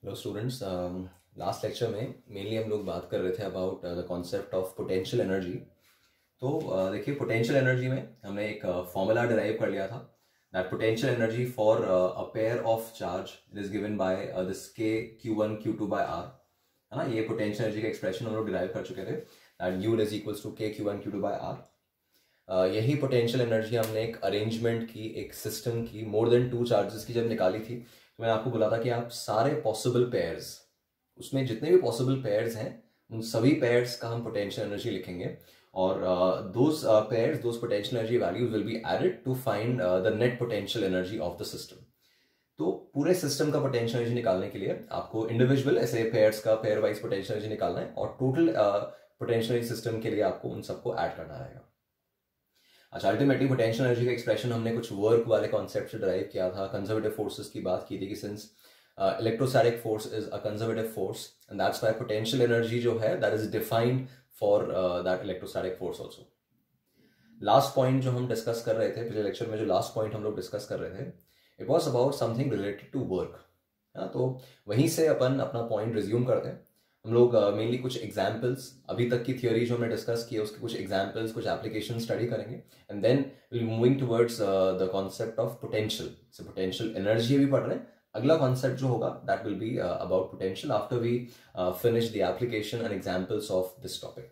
Hello students, last lecture में mainly हम लोग बात कर रहे थे about the concept of potential energy. तो देखिए, पोटेंशियल एनर्जी में हमने एक फॉर्मूला डिराइव कर लिया था that potential energy for a pair of charge it is given by this K Q1 Q2 by R, है ना। ये पोटेंशियल एनर्जी का एक्सप्रेशन हम लोग डिराइव कर चुके थे that U is equals to K Q1 Q2 by R। यही पोटेंशियल एनर्जी हमने एक अरेंजमेंट की, एक सिस्टम की, मोर देन 2 चार्जेस की जब निकाली थी तो मैंने आपको बोला था कि आप सारे पॉसिबल पेयर्स, उसमें जितने भी पॉसिबल पेयर्स हैं उन सभी पेयर्स का हम पोटेंशियल एनर्जी लिखेंगे और those pairs, those potential energy values will be added to find the net potential energy of the system. तो पूरे सिस्टम का पोटेंशियल एनर्जी निकालने के लिए आपको इंडिविजुअल ऐसे पेयर्स का पेयर वाइज पोटेंशियल एनर्जी निकालना है और टोटल पोटेंशियल एनर्जी सिस्टम के लिए आपको उन सबको ऐड करना रहेगा। अच्छा, अल्टीमेटली पोटेंशियल एनर्जी का एक्सप्रेशन हमने कुछ वर्क वाले कॉन्सेप्ट से ड्राइव किया था, कंजर्वेटिव फोर्सेस की बात की थी कि since electrostatic force is a conservative force and that's why potential energy जो है that is defined for that electrostatic force also. Last point जो हम डिस्कस कर रहे थे पिछले लेक्चर में, जो लास्ट पॉइंट हम लोग डिस्कस कर रहे थे, it was about something related to work. तो वहीं से अपन अपना पॉइंट रिज्यूम करते हैं। हम लोग मेनली कुछ एग्जाम्पल्स, अभी तक की थियोरी जो हमने डिस्कस की है उसके कुछ एग्जाम्पल्स, कुछ एप्लीकेशन स्टडी करेंगे and then will moving towards the concept of potential. से पोटेंशियल एनर्जी भी पढ़ रहे हैं। अगला कॉन्सेप्ट जो होगा that will be about potential after we finish the application and examples of this topic.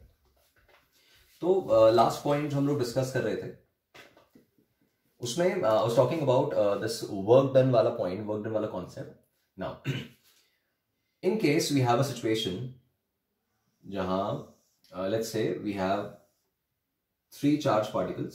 तो लास्ट पॉइंट जो हम लोग डिस्कस कर रहे थे उसमें I was talking about this work done वाला पॉइंट, वर्क डन वाला concept. Now in case we have a situation jahan let's say we have 3 charged particles,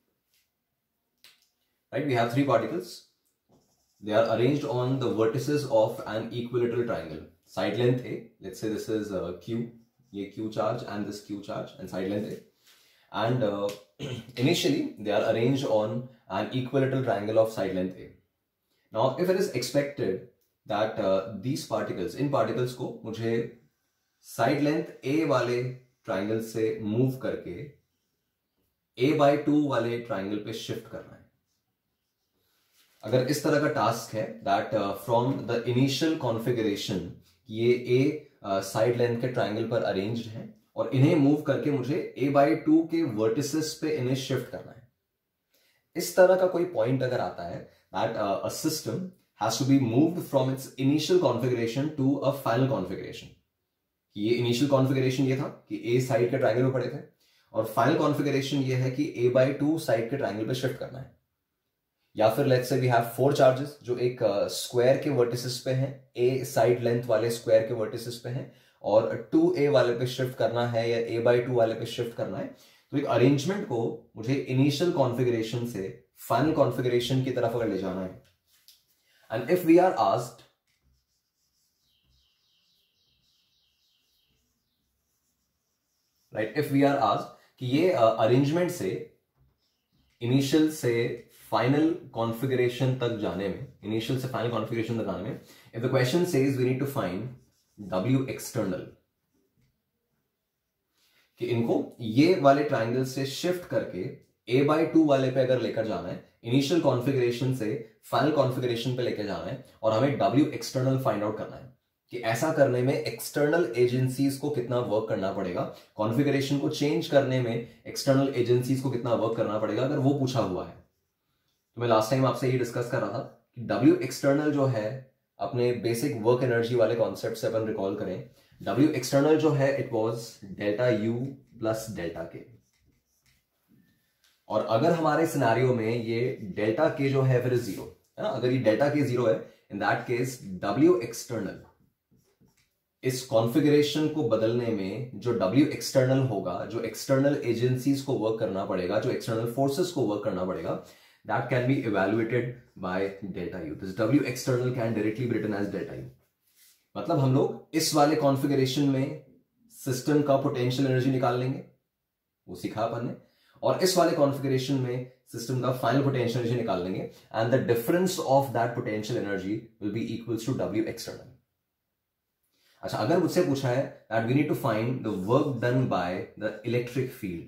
right? We have 3 particles. They are arranged on the vertices of an equilateral triangle. Side length A, let's say this is Q, ye Q charge and this Q charge and side length A, and initially they are arranged on an equilateral triangle of side length A. Now if it is expected that these particles, इन particles को मुझे side length A वाले triangle से move करके A/2 वाले triangle पे shift करना है। अगर इस तरह का टास्क है that from the initial configuration ये A साइड लेंथ के ट्राइंगल पर अरेंज्ड है और इन्हें मूव करके मुझे A/2 के वर्टिसेस पे इन्हें शिफ्ट करना है। इस तरह का कोई पॉइंट अगर आता है that a system has to be moved from its initial configuration to a final configuration। ये initial configuration ये था कि A साइड के ट्राइंगल पे पड़े थे और फाइनल कॉन्फ़िगरेशन ये है कि A/2 साइड के ट्राइंगल पे शिफ्ट करना है। या फिर let's say we have 4 charges जो एक स्क्वायर के वर्टिसेस पे हैं, A साइड लेंथ वाले स्क्वायर के वर्टिसेस पे हैं और 2A वाले पे शिफ्ट करना है या A/2 वाले पे शिफ्ट करना है। तो एक अरेंजमेंट को मुझे इनिशियल कॉन्फ़िगरेशन से फाइनल कॉन्फ़िगरेशन की तरफ अगर ले जाना है, and if we are asked right, if we are asked कि ये अरेंजमेंट से इनिशियल से फाइनल कॉन्फ़िगरेशन तक जाने में, इनिशियल से फाइनल कॉन्फ़िगरेशन तक जाने में, if the question says we need to find W external, कि इनको ये वाले ट्राइंगल से शिफ्ट करके A/2 वाले पे अगर लेकर जाना है, इनिशियल कॉन्फ़िगरेशन से फाइनल कॉन्फ़िगरेशन पे लेकर जाना है और हमें W एक्सटर्नल फाइंड आउट करना है कि ऐसा करने में एक्सटर्नल एजेंसीज को कितना वर्क करना पड़ेगा, कॉन्फ़िगरेशन को चेंज करने में एक्सटर्नल एजेंसीज को कितना वर्क करना पड़ेगा, अगर वो पूछा हुआ है। तो मैं लास्ट टाइम आपसे ये डिस्कस कर रहा था कि W एक्सटर्नल जो है, अपने बेसिक वर्क एनर्जी वाले कॉन्सेप्ट से अपन रिकॉल करें, W एक्सटर्नल जो है it was delta U plus delta K। और अगर हमारे सिनेरियो में ये डेल्टा K जो है फिर 0 है ना, अगर ये डेल्टा K 0 है, in that case W external, इस कॉन्फ़िगरेशन को बदलने में जो W एक्सटर्नल होगा, जो एक्सटर्नल एजेंसीज को वर्क करना पड़ेगा, जो एक्सटर्नल फोर्सेस को वर्क करना पड़ेगा, that can be evaluated by delta U। This W external can directly be written as delta U। मतलब हम लोग इस वाले कॉन्फ़िगरेशन में सिस्टम का पोटेंशियल एनर्जी निकाल लेंगे, वो सीखा अपन ने, और इस वाले कॉन्फ़िगरेशन में सिस्टम का फाइनल पोटेंशियल एनर्जी निकाल लेंगे and the difference of that potential energy will be equals to W external. अच्छा, अगर मुझसे पूछा है that we need to find the work done by the electric field,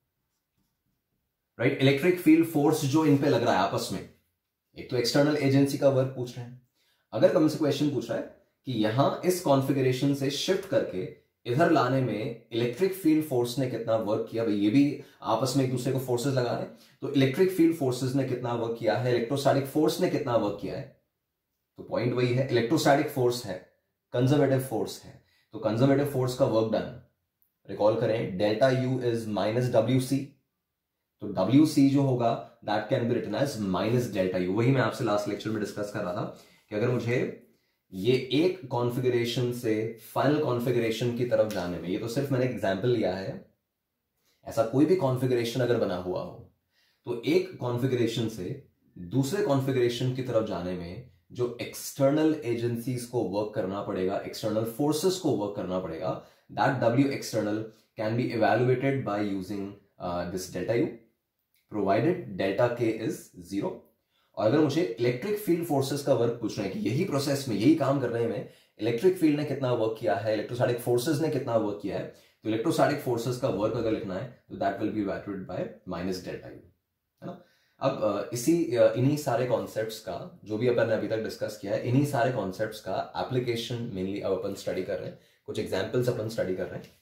right, electric field force जो इन पे लग रहा है आपस में, एक तो एक्सटर्नल एजेंसी का वर्क पूछ रहे हैं। अगर हमसे क्वेश्चन पूछ रहा है कि यहां इस कॉन्फ़िगरेशन से शिफ्ट करके इधर लाने में इलेक्ट्रिक फील्ड फोर्स ने कितना वर्क किया। भाई ये भी आपस में एक दूसरे को फोर्सेस लगा रहे हैं, तो इलेक्ट्रिक फील्ड फोर्सेस ने कितना वर्क किया है, इलेक्ट्रोस्टैटिक फोर्स ने कितना वर्क किया है। तो पॉइंट वही है, इलेक्ट्रोस्टैटिक फोर्स है, कंजर्वेटिव फोर्स है, तो कंजर्वेटिव फोर्स का वर्क डन, रिकॉल करें, delta U is minus W C. तो डब्ल्यू सी जो होगा that can be written as minus delta U. वही मैं आपसे लास्ट लेक्चर में डिस्कस कर रहा था कि अगर मुझे ये एक कॉन्फ़िगरेशन से फाइनल कॉन्फ़िगरेशन की तरफ जाने में, ये तो सिर्फ मैंने एग्जांपल लिया है, ऐसा कोई भी कॉन्फ़िगरेशन अगर बना हुआ हो तो एक कॉन्फ़िगरेशन से दूसरे कॉन्फ़िगरेशन की तरफ जाने में जो एक्सटर्नल एजेंसीज को वर्क करना पड़ेगा, एक्सटर्नल फोर्सेस को वर्क करना पड़ेगा, that W external can be evaluated by using this delta U provided delta K is 0। और अगर मुझे इलेक्ट्रिक फील्ड फोर्सेस का वर्क पूछ रहे हैं कि यही प्रोसेस में, यही काम करने में इलेक्ट्रिक फील्ड ने कितना वर्क किया है, इलेक्ट्रोस्टैटिक फोर्सेस ने कितना वर्क किया है, तो इलेक्ट्रोस्टैटिक फोर्सेस का वर्क अगर लिखना है तो that will be evaluated by minus delta U, है ना। अब इन्हीं सारे कॉन्सेप्ट्स का जो भी अपन ने अभी तक डिस्कस किया है, इन्हीं सारे कॉन्सेप्ट्स का एप्लीकेशन मेनली अब अपन स्टडी कर रहे हैं, कुछ एग्जांपल्स अपन स्टडी कर रहे हैं।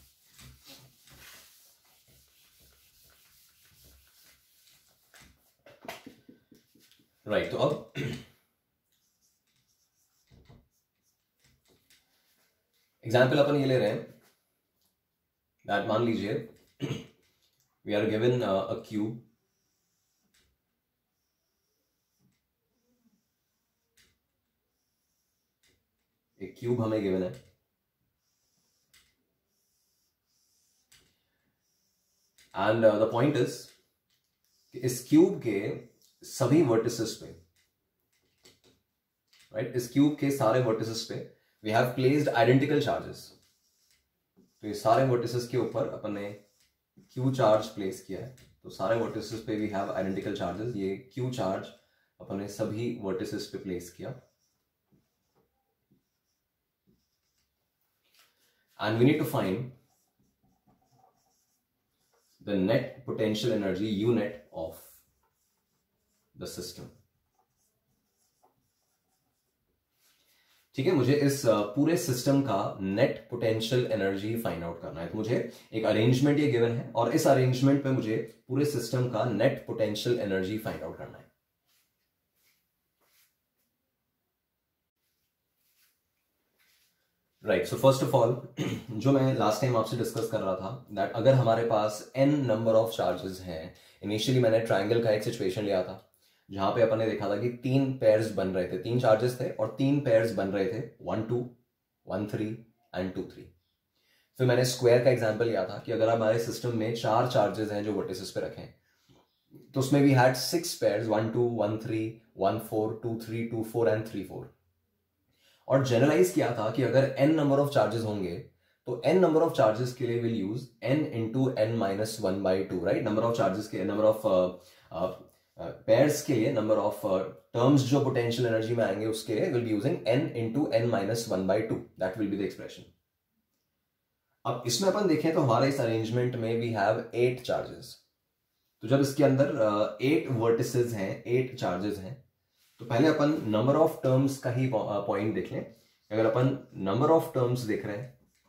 राइट, तो अब एग्जाम्पल अपन ये ले रहे हैं दैट, मान लीजिए we are given a cube, एक क्यूब हमें गिवन है, एंड द पॉइंट इज इस क्यूब के सभी वर्टिसेस पे, राइट, इस क्यूब के सारे वर्टिसेस पे we have placed identical charges. तो ये सारे वर्टिसेस के ऊपर अपन ने क्यू चार्ज प्लेस किया है, तो सारे वर्टिसेस पे वी हैव आइडेंटिकल चार्जेस। ये क्यू चार्ज अपन ने सभी वर्टिसेस पे प्लेस किया, and we need to find the net potential energy U net of the system. ठीक है, मुझे इस पूरे सिस्टम का net potential energy find out करना है। तो मुझे एक अरेंजमेंट ये गिवन है और इस अरेंजमेंट पे मुझे पूरे सिस्टम का net potential energy find out करना है। Right, so first of all जो मैं लास्ट टाइम आपसे डिस्कस कर रहा था दैट अगर हमारे पास n नंबर ऑफ चार्जेस हैं, इनिशियली मैंने ट्रायंगल का एक सिचुएशन लिया था जहां पे अपन ने देखा था कि 3 पेयर्स बन रहे थे, 3 चार्जेस थे और 3 पेयर्स बन रहे थे, 1 2 1 3 एंड 2 3। फिर मैंने स्क्वायर का एग्जांपल लिया था कि अगर हमारे सिस्टम में 4 चार्जेस हैं जो वर्टिसेस पे रखें, तो उसमें वी हैड 6 पेयर्स, 1 2 1 3 1 4 2 3 2 4 एंड 3 4। और जनरलाइज किया था कि अगर n नंबर ऑफ चार्जेस होंगे तो n नंबर ऑफ चार्जेस के लिए will use n into n minus 1/2, right. Number of charges के, नंबर ऑफ पेयर्स के लिए, नंबर ऑफ टर्म्स जो पोटेंशियल एनर्जी में आएंगे उसके लिए will be using n into n minus 1/2, that will be the expression. अब इसमें अपन देखें तो हमारे इस अरेंजमेंट में वी हैव 8 चार्जेस। तो जब इसके अंदर 8 वर्टिसेस हैं, 8 चार्जेस हैं, तो पहले अपन नंबर ऑफ टर्म्स का ही पॉइंट देख लें। अगर अपन नंबर ऑफ टर्म्स देख रहे हैं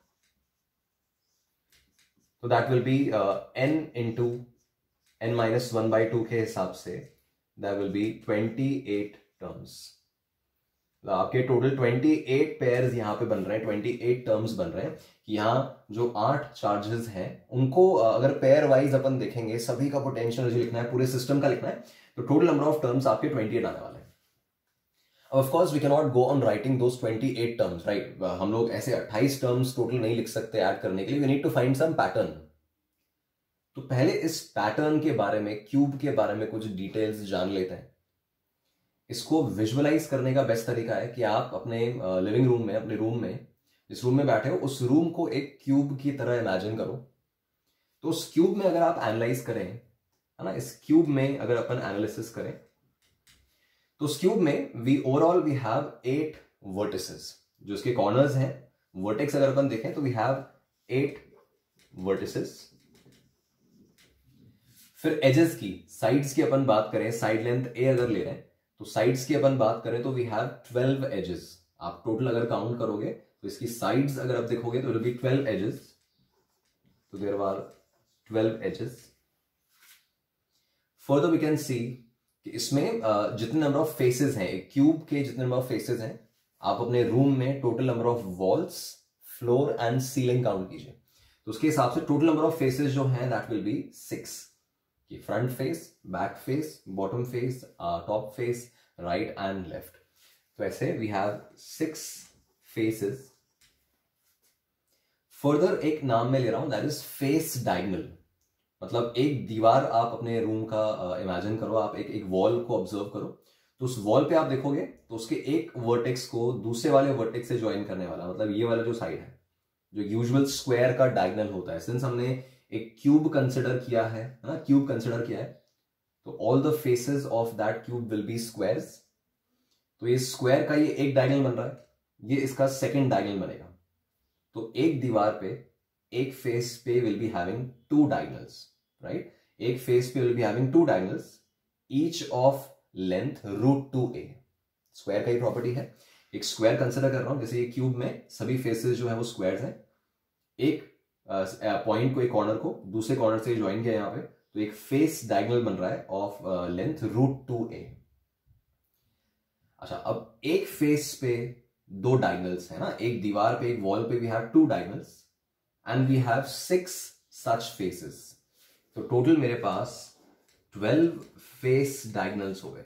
तो that will be n into n minus 1/2 के हिसाब से दैट विल बी 28 टर्म्स। आपके टोटल 28 पेयर्स यहां पे बन रहे हैं, 28 टर्म्स बन रहे हैं। यहां जो 8 चार्जेस हैं उनको अगर पेयर वाइज अपन देखेंगे, सभी का पोटेंशियल एनर्जी लिखना है, पूरे सिस्टम का लिखना है, तो टोटल नंबर ऑफ टर्म्स आपके 28 आने वाले हैं। Of course we cannot go on writing those 28 terms, right? हम लोग ऐसे 28 टर्म्स टोटल नहीं लिख सकते ऐड करने के लिए, we need to find some pattern। तो पहले इस पैटर्न के बारे में, क्यूब के बारे में कुछ डिटेल्स जान लेते हैं। इसको विजुअलाइज करने का बेस्ट तरीका है कि आप अपने लिविंग रूम में, अपने रूम में, जिस रूम में बैठे हो उस रूम को एक क्यूब की तरह इमेजिन करो। तो उस क्यूब में अगर आप एनालाइज करें, है ना, इस क्यूब में अगर अपन एनालिसिस करें तो उस क्यूब में we overall we have 8 vertices, जो इसके कॉर्नर्स हैं, वर्टेक्स अगर अपन देखें तो वी हैव 8 वर्टिसेस। फिर एजेस की, साइड्स की अपन बात करें, साइड लेंथ a अगर ले रहे हैं तो साइड्स की अपन बात करें तो वी हैव 12 एजेस, आप टोटल अगर काउंट करोगे तो इसकी साइड्स अगर आप देखोगे तो विल बी 12 एजेस, तो there are 12 edges. Further we can see कि इसमें जितने नंबर ऑफ फेसेस हैं, एक क्यूब के जितने नंबर ऑफ फेसेस हैं, आप अपने रूम में total number of walls, floor and ceiling count कीजिए। तो उसके हिसाब से टोटल नंबर ऑफ फेसेस जो हैं दैट विल बी 6, कि front face, back face, bottom face, top face, right and left. तो ऐसे वी हैव 6 फेसेस। फर्दर एक नाम मैं ले रहा हूं दैट इज फेस डायगोनल। मतलब एक दीवार आप अपने रूम का इमेजिन करो, आप एक वॉल को ऑब्जर्व करो, तो उस वॉल पे आप देखोगे तो उसके एक वर्टेक्स को दूसरे वाले वर्टेक्स से ज्वाइन करने वाला, मतलब ये वाला जो साइड है, जो यूजुअल स्क्वायर का डायगोनल होता है, सिंस हमने एक क्यूब कंसिडर किया है ना, क्यूब कंसिडर किया है, तो all the faces of that cube will be squares. तो ये स्क्वायर का ये एक डायगोनल बन रहा है, ये इसका सेकंड डायगोनल बनेगा। तो एक दीवार पे, एक फेस पे will be having 2 diagonals, right. एक फेस पे will be having 2 diagonals, each of length √2a। Square का ही प्रॉपर्टी है। एक स्क्वायर कंसिडर कर रहा हूं, जैसे ये क्यूब में सभी फेसेस जो है वो स्क्वायर्स हैं। एक पॉइंट को, एक कॉर्नर को दूसरे कॉर्नर से ज्वाइन किया यहां पे, तो एक फेस डायगोनल बन रहा है ऑफ लेंथ √2a। अच्छा, अब एक फेस पे 2 डायगोनल्स है ना, एक दीवार पे, एक वॉल पे we have 2 diagonals and we have 6 such faces. तो टोटल मेरे पास 12 फेस डायगोनल्स हो गए।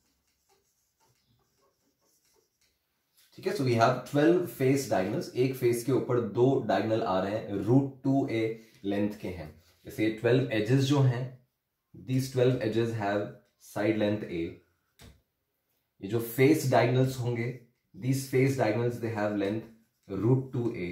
ठीक है, so we have 12 face diagonals. एक फेस के ऊपर 2 डायगोनल आ रहे हैं, √2a लेंथ के हैं। जैसे 12 एजेस जो हैं, these 12 edges have side length a। ये जो फेस डायगोनल्स होंगे, these face diagonals they have length √2a।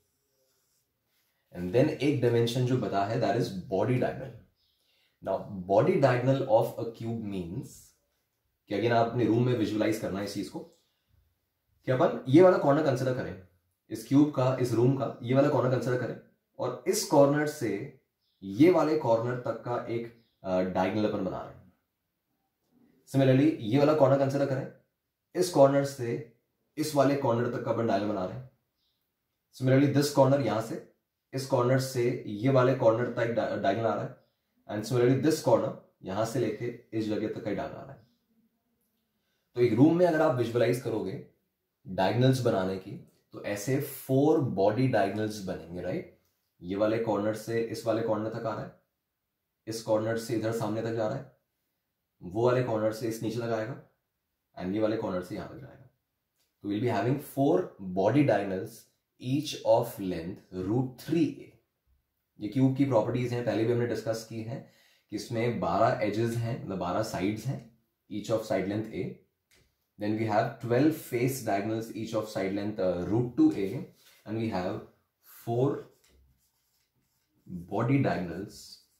And then एक डायमेंशन जो बता है that is body diagonal. Now body diagonal of a cube means कि अगेन आप अपने रूम में विजुअलाइज करना है इस चीज को, कि अपन ये वाला कॉर्नर कंसिडर करें, इस क्यूब का, इस रूम का ये वाला कॉर्नर कंसिडर करें, और इस कॉर्नर से ये वाले कॉर्नर तक का एक डायगोनल अपन बना रहे हैं। सिमिलरली ये वाला कॉर्नर कंसिडर करें, इस कॉर्नर से इस वाले कॉर्नर तक का अपन डायगोनल बना रहे हैं। सिमिलरली दिस कॉर्नर, यहां से इस कॉर्नर से ये वाले कॉर्नर तक डायगोनल आ रहा है, एंड सिमिलरली दिस कॉर्नर यहां से लेके इस जगह तक का डायगोनल आ रहा है। तो एक रूम में अगर आप विजुअलाइज करोगे डायगोनल्स बनाने की, तो ऐसे 4 बॉडी डायगोनल्स बनेंगे, राइट। ये वाले कॉर्नर से इस वाले कॉर्नर तक आ रहा है, इस कॉर्नर से इधर सामने तक जा रहा है, वो वाले कॉर्नर से इस नीचे तक आएगा, एंड ये वाले कॉर्नर से यहां तक जाएगा। तो will be having 4 body diagonals each of length √3a। ये क्यूब की प्रॉपर्टीज हैं, पहले भी हमने डिस्कस की है कि इसमें 12 एजेस हैं, मतलब 12 साइड्स हैं, each of side length a। Then we have 12 face diagonals, each of side length √2a, and we have 4 body diagonals,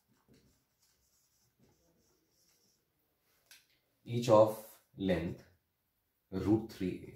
each of length √3a।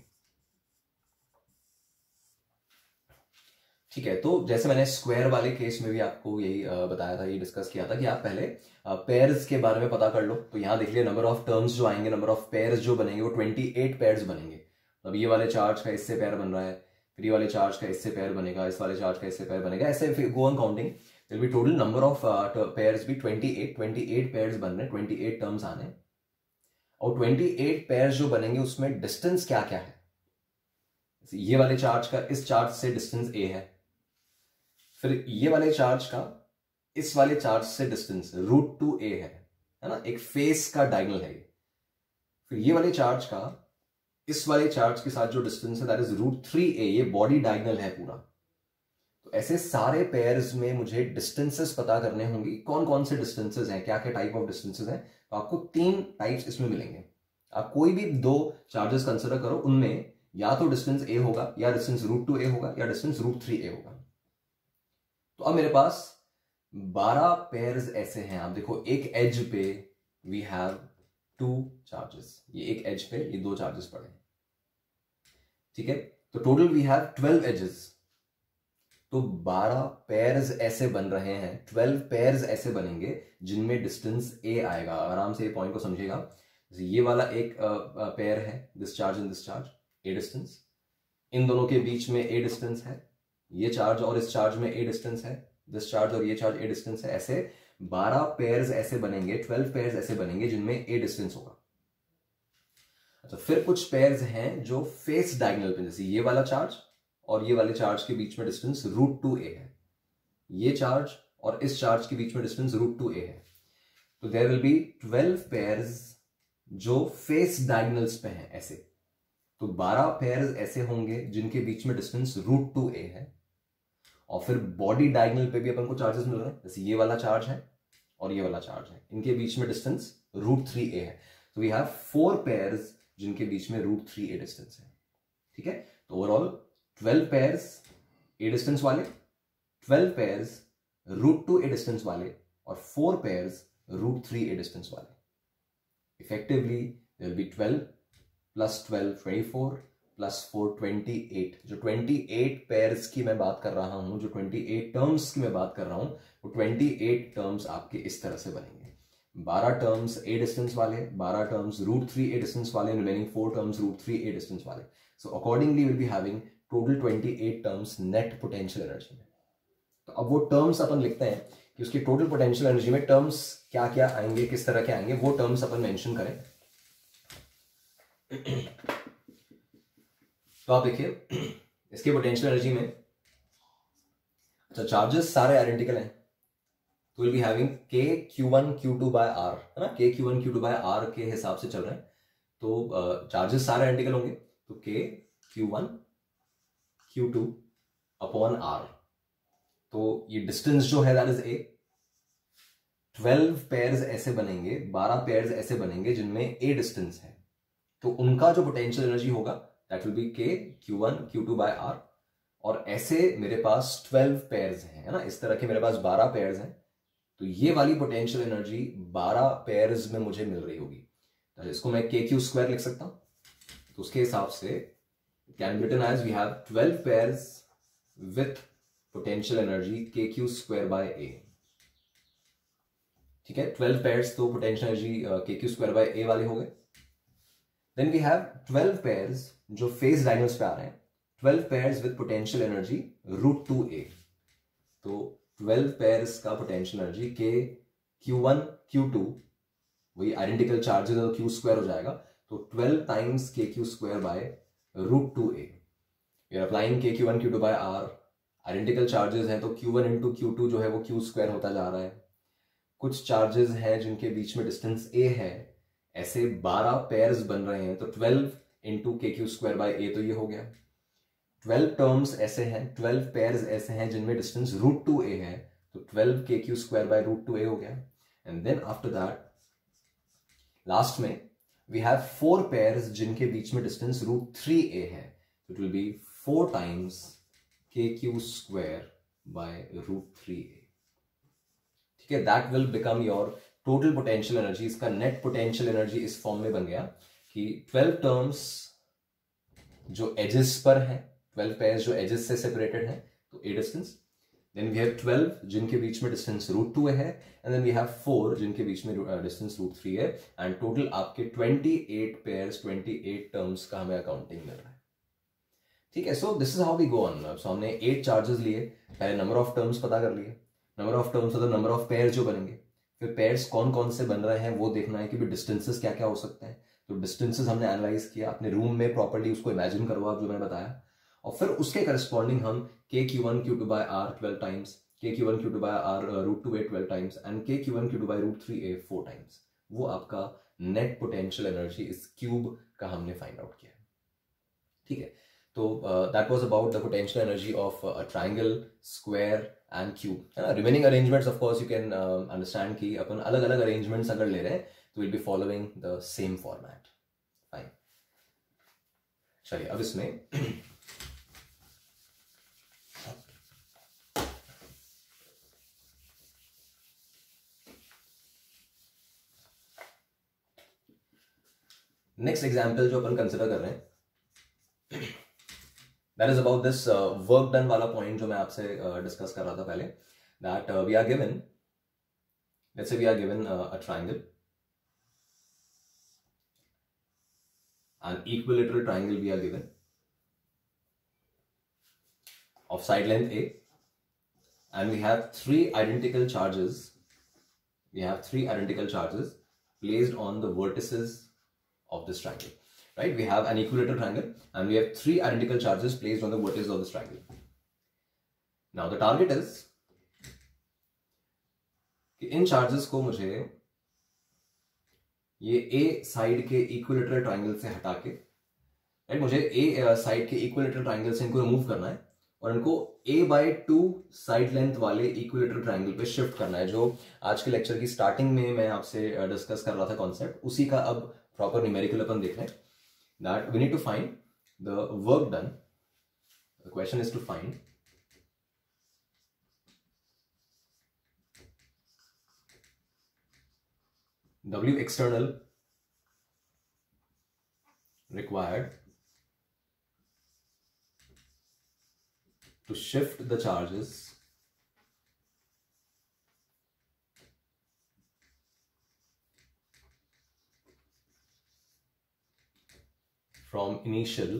ठीक है, तो जैसे मैंने स्क्वायर वाले केस में भी आपको यही बताया था, ये डिस्कस किया था कि आप पहले पेयर्स के बारे में पता कर लो। तो यहां देख लिया नंबर ऑफ टर्म्स जो आएंगे, नंबर ऑफ पेयर्स जो बनेंगे वो 28 पेयर्स बनेंगे। अब ये वाले चार्ज का इससे पेयर बन रहा है, फिर ये वाले चार्ज का इससे पेयर बनेगा, इस वाले चार्ज का इससे पेयर बनेगा, ऐसे go on counting. Will be total number of pairs भी 28 पेयर्स बन रहे हैं, 28 टर्म्स आने। और 28 पेयर्स जो बनेंगे उसमें डिस्टेंस क्या क्या है, ये वाले चार्ज का इस चार्ज से डिस्टेंस a है, फिर ये वाले चार्ज का इस वाले चार्ज से डिस्टेंस √2a है ना, एक फेस का डायगोनल है ये। फिर ये वाले चार्ज का इस वाले चार्ज के साथ जो डिस्टेंस है दैट इज √3a, ये बॉडी डायगोनल है पूरा। तो ऐसे सारे पेयर्स में मुझे डिस्टेंसेस पता करने होंगे, कौन कौन से डिस्टेंसेस हैं, क्या क्या टाइप ऑफ डिस्टेंसेस हैं। तो आपको 3 टाइप्स इसमें मिलेंगे। आप कोई भी 2 चार्जेस कंसिडर करो, उनमें या तो डिस्टेंस a होगा, या डिस्टेंस √2a होगा, या डिस्टेंस √3a होगा। तो अब मेरे पास 12 पेयर्स ऐसे हैं। आप देखो एक एज पे वी हैव 2 चार्जेस, ये एक एज पे ये 2 चार्जेस पड़े, ठीक है। तो टोटल वी हैव 12 एजेस। तो 12 पेयर्स ऐसे बन रहे हैं, 12 पेयर्स ऐसे बनेंगे जिनमें डिस्टेंस a आएगा। आराम से ये पॉइंट को समझिएगा। ये वाला एक पेयर है, this charge and this charge, a distance. इन दोनों के बीच में a डिस्टेंस है, ये चार्ज और इस चार्ज में a डिस्टेंस है, दिस चार्ज और ये चार्ज a डिस्टेंस है। ऐसे 12 पेयर्स ऐसे बनेंगे, 12 पेयर्स ऐसे बनेंगे जिनमें a डिस्टेंस होगा। अच्छा, फिर कुछ पेयर्स हैं जो फेस डायगोनल पे, जैसे ये वाला चार्ज और ये वाले चार्ज के बीच में डिस्टेंस √2a है, ये चार्ज और इस चार्ज के बीच में डिस्टेंस √2a है। तो देयर विल बी 12 पेयर्स जो फेस डायगोनल्स पे हैं ऐसे। तो 12 पेयर्स ऐसे होंगे जिनके बीच में डिस्टेंस √2a है। और फिर बॉडी डायगोनल पे भी अपन को चार्जेस मिल रहे हैं, जैसे ये वाला चार्ज है और ये वाला चार्ज है, इनके बीच में डिस्टेंस √3a है। तो वी हैव 4 पेयर्स जिनके बीच में √3a डिस्टेंस है। ठीक है, तो ओवरऑल 12 पेयर्स a डिस्टेंस वाले, 12 पेयर्स √2a डिस्टेंस वाले और 4 पेयर्स √3a डिस्टेंस वाले। Effectively there will be 12 plus 12 24 plus 4 28। जो 28 पेयर्स की मैं बात कर रहा हूं, जो 28 टर्म्स की मैं बात कर रहा हूं, वो 28 टर्म्स आपके इस तरह से बनेंगे। 12 टर्म्स a डिस्टेंस वाले, 12 टर्म्स √3a डिस्टेंस वाले, रिमेनिंग 4 टर्म्स √3a डिस्टेंस वाले। So accordingly will be having total 28 terms net potential energy में। तो अब वो टर्म्स अपन लिखते हैं कि उसकी टोटल पोटेंशियल एनर्जी में टर्म्स क्या क्या आएंगे, किस तरह के आएंगे, वो टर्म्स अपन मेंशन करें। तो आप देखिए इसके पोटेंशियल एनर्जी में, अच्छा चार्जेस सारे आइडेंटिकल हैं, तो will be having k q1 q2 by r, है ना, k q1 q2 by r के हिसाब से चल रहे हैं। तो चार्जेस सारे आइडेंटिकल होंगे, तो k q1 q2 upon r। तो ये डिस्टेंस जो है दैट इज a। 12 पेयर्स ऐसे बनेंगे, 12 पेयर्स ऐसे बनेंगे जिनमें a डिस्टेंस है, तो उनका जो पोटेंशियल एनर्जी होगा that will be k q1 q2 by r। और ऐसे मेरे पास 12 पेयर्स हैं, है ना, इस तरह के मेरे पास 12 पेयर्स हैं, तो ये वाली पोटेंशियल एनर्जी 12 पेयर्स में मुझे मिल रही होगी। तो इसको मैं kq² लिख सकता हूं। तो उसके हिसाब से can be written as we have 12 pairs with potential energy kq² by a। ठीक है, 12 पेयर्स तो potential energy kq² by a वाले हो गए। देन वी हैव 12 पेयर्स जो फेस डायगोनल्स पे आ रहे हैं, 12 pairs with potential energy √2a। तो 12 पेयर्स का potential energy k q1 q2, वही आइडेंटिकल चार्जेस है तो q² हो जाएगा, तो 12 times kq² by √2a। We are applying k q1 q2 by r, identical charges हैं तो q1 इंटू q2 जो है वो q² होता जा रहा है। कुछ चार्जेस हैं जिनके बीच में डिस्टेंस a है, ऐसे 12 पेयर्स बन रहे हैं, तो 12 इंटू kq² बाय a, तो ये हो गया। 12 टर्म्स ऐसे हैं, 12 पेयर्स ऐसे हैं जिनमें डिस्टेंस √2a है, तो 12 kq² बाय √2a हो गया। And then after that last में वी हैव 4 पेयर्स जिनके बीच में डिस्टेंस √3a है, तो it will be 4 times kq² by √3a। ठीक है, that will become your total potential energy. इसका नेट पोटेंशियल एनर्जी इस फॉर्म में बन गया कि 12 टर्म्स जो एजेस पर हैं, 12 पेयर्स जो एजेस से सेपरेटेड हैं, तो a distance, then we have 12 जिनके बीच में डिस्टेंस √2 है, एंड देन वी हैव 4 जिनके बीच में डिस्टेंस √3 है, एंड टोटल आपके 28 पेयर्स, 28 टर्म्स का हमें अकाउंटिंग मिल रहा है। ठीक है, so this is how we go on. So हमने 8 चार्जेस लिए, पहले नंबर ऑफ टर्म्स पता कर लिए, नंबर ऑफ टर्म्स मतलब नंबर ऑफ पेयर्स जो बनेंगे, फिर पेयर्स कौन कौन से बन रहे हैं वो देखना है कि भी डिस्टेंसेस क्या क्या हो सकते हैं। तो डिस्टेंसेस हमने एनालाइज किया, अपने रूम में प्रॉपर्ली उसको इमेजिन करो आप, जो मैंने बताया, और फिर उसके करस्पॉन्डिंग हम k q1 q2 by r 12 times, k q1 q2 by r √2a 12 times, and k q1 q2 by √3a 4 times, वो आपका नेट पोटेंशियल एनर्जी इस क्यूब का हमने फाइंड आउट किया। ठीक है, तो that was about the potential energy of a triangle, square and cube, है ना। Remaining arrangements of course you can understand कि अपन अलग अलग अरेंजमेंट्स अगर ले रहे हैं तो will be following the same format. Fine, चलिए अब इसमें नेक्स्ट एग्जाम्पल जो अपन कंसिडर कर रहे हैं that is about this work done वाला पॉइंट जो मैं आपसे डिस्कस कर रहा था पहले, that we are given, let's say we are given a triangle, an equilateral triangle we are given, of side length A, and we have three identical charges. We have three identical charges placed on the vertices of this triangle, right? We have an equilateral triangle and we have three identical charges placed on the vertices of this triangle. Now the target is कि इन charges को मुझे ये A side के equilateral triangle से हटा के, right, मुझे A side के इक्विलेटरल ट्राइंगल से इनको रिमूव करना है और इनको A/2 साइड लेंथ वाले इक्विलेटरल ट्राइंगल पे शिफ्ट करना है, जो आज के लेक्चर की स्टार्टिंग में मैं आपसे डिस्कस कर रहा था कॉन्सेप्ट, उसी का अब प्रॉपर न्यूमेरिकल अपन देख रहे हैं. That we need to find the work done. The question is to find W external required to shift the charges from initial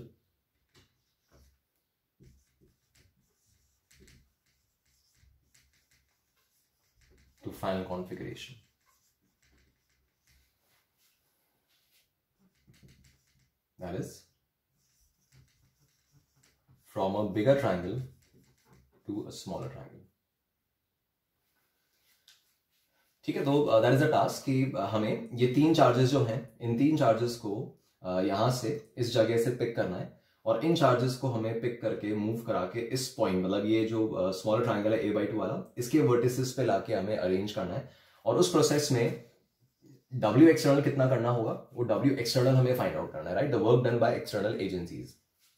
to final configuration. That is from a bigger triangle to a smaller triangle. ठीक है, तो that is the task कि हमें ये तीन charges जो हैं, इन तीन चार्जेस को यहां से इस जगह से पिक करना है और इन चार्जेस को हमें पिक करके मूव करा के इस पॉइंट, मतलब ये जो स्मॉलर ट्राइंगल है A/2 वाला, इसके वर्टिसेस पे लाके हमें अरेंज करना है. और उस प्रोसेस में W एक्सटर्नल कितना करना होगा, वो W एक्सटर्नल हमें फाइंड आउट करना है, right, the work done by external agencies.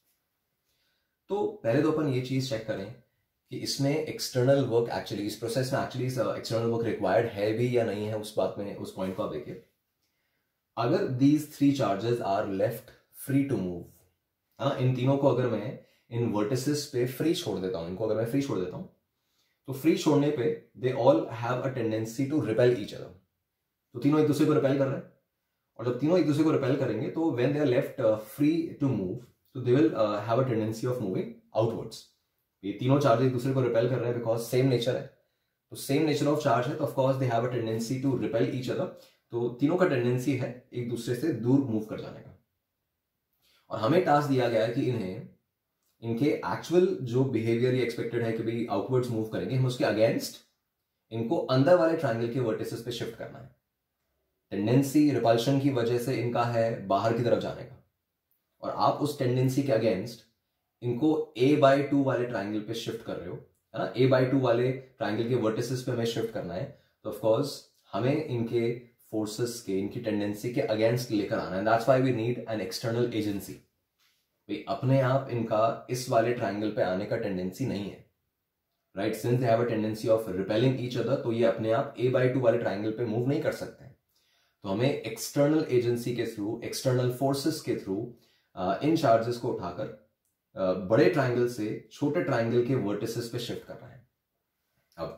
तो पहले तो अपन ये चीज चेक करें कि इसमें एक्सटर्नल वर्क एक्चुअली, इस प्रोसेस में एक्चुअली एक्सटर्नल वर्क रिक्वायर्ड है भी या नहीं है, उस बात में, उस पॉइंट को आप देखिए. अगर these three charges are left free to move, हाँ, इन तीनों को अगर मैं इन वर्टिसेस पे फ्री छोड़ देता हूं, इनको अगर मैं फ्री छोड़ देता हूं, तो फ्री छोड़ने पे they all have a tendency to repel each other. तो तीनों एक दूसरे को रिपेल कर रहे हैं, और जब तीनों एक दूसरे को रिपेल करेंगे तो when they are left free to move, तो they will have a tendency of moving outwards. ये तीनों चार्ज एक दूसरे को रिपेल कर रहे हैं बिकॉज सेम नेचर है, तो सेम नेचर ऑफ चार्ज है, तो of course they have a tendency to repel each other. तो तीनों का टेंडेंसी है एक दूसरे से दूर मूव कर जाने का. और हमें टास्क दिया गया है कि इन्हें, इनके एक्चुअल जो बिहेवियर ये एक्सपेक्टेड है कि भाई आउटवर्ड्स मूव करेंगे, हम उसके अगेंस्ट इनको अंदर वाले ट्राइंगल के वर्टिसेस पे शिफ्ट करना है. टेंडेंसी रिपल्शन की वजह से इनका है बाहर की तरफ जाने का, और आप उस टेंडेंसी के अगेंस्ट इनको A/2 वाले ट्राइंगल पे शिफ्ट कर रहे हो, है ना. A/2 वाले ट्राइंगल के वर्टिसेस पे हमें शिफ्ट करना है, तो ऑफ कोर्स हमें इनके फोर्सेस के, इनकी टेंडेंसी के अगेंस्ट लेकर आना है. That's why we need an external agency. भाई अपने आप इनका इस वाले ट्राइंगल पे आने का टेंडेंसी नहीं है, right, since they have a tendency of repelling each other, तो ये अपने आप A/2 वाले ट्राइंगल पे मूव नहीं कर सकते हैं. तो हमें एक्सटर्नल एजेंसी के थ्रू, एक्सटर्नल फोर्सेस के थ्रू इन चार्जेस को उठाकर बड़े ट्राइंगल से छोटे ट्राइंगल के वर्टिसेस पे शिफ्ट करना है. अब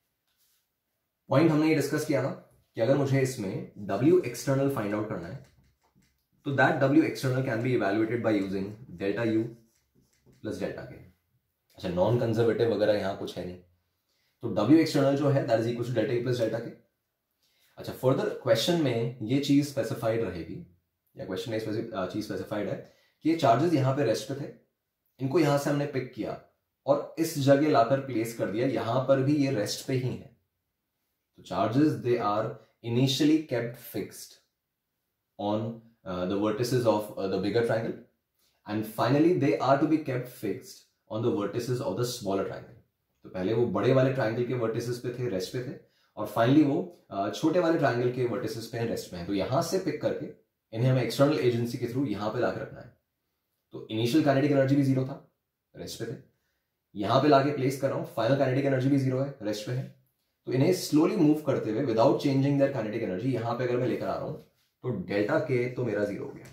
पॉइंट हमने ये डिस्कस किया था कि अगर मुझे इसमें W एक्सटर्नल फाइंड आउट करना है, तो that W external can be evaluated by using delta U plus delta K. अच्छा, नॉन कंजर्वेटिव वगैरह यहां कुछ है नहीं, तो W एक्सटर्नल जो है that is equal to delta U plus delta K. अच्छा, फर्दर क्वेश्चन में ये चीज स्पेसिफाइड रहेगी, या क्वेश्चन में चीज स्पेसिफाइड है कि ये चार्जेस यहां पे रेस्ट पे थे, इनको यहां से हमने पिक किया और इस जगह लाकर प्लेस कर दिया, यहां पर भी ये रेस्ट पे ही है. तो charges they are initially kept fixed on the vertices of the bigger triangle, and finally they are to be kept fixed on the vertices of the smaller triangle. तो पहले वो बड़े वाले ट्राइंगल के वर्टिसेस पे थे, रेस्ट पे थे, और फाइनली वो छोटे वाले ट्राइंगल के वर्टिसेस पे रेस्ट में है. तो यहां से पिक करके इन्हें हमें एक्सटर्नल एजेंसी के थ्रू यहां पे लाके रखना है. तो इनिशियल काइनेटिक एनर्जी भी जीरो था, रेस्ट पे थे, यहां पे लाके प्लेस कर रहा हूं, फाइनल काइनेटिक एनर्जी भी जीरो है, रेस्ट पे है. तो इन्हें स्लोली मूव करते हुए without changing their kinetic energy यहां पे अगर मैं लेकर आ रहा हूं, तो डेल्टा K तो मेरा जीरो हो गया.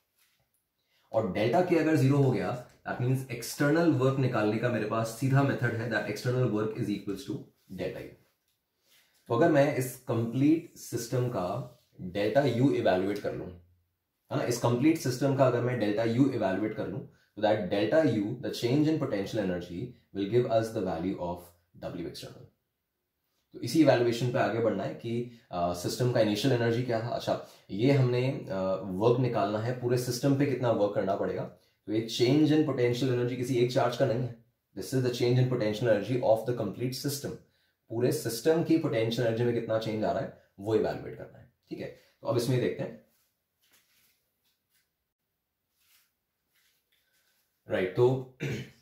और डेल्टा K अगर जीरो हो गया, दैट मींस एक्सटर्नल वर्क निकालने का मेरे पास सीधा मेथड है, that external work is equals to delta U. तो अगर मैं इस कंप्लीट सिस्टम का डेल्टा U इवैल्यूएट कर लूं, है ना, इस कंप्लीट सिस्टम का अगर मैं डेल्टा U इवैल्यूएट कर लूं, तो that delta U, the change in potential energy, will give us the value of W external. तो इसी इवैल्यूएशन पे आगे बढ़ना है कि सिस्टम का इनिशियल एनर्जी क्या था। अच्छा, ये हमने वर्क निकालना है पूरे सिस्टम पे कितना वर्क करना पड़ेगा। तो ये चेंज इन पोटेंशियल एनर्जी किसी एक चार्ज का नहीं है, this is the change in potential energy of the complete system. पूरे सिस्टम की पोटेंशियल एनर्जी में कितना चेंज आ रहा है वो इवैल्यूएट करना है। ठीक है, तो अब इसमें देखते हैं। राइट, तो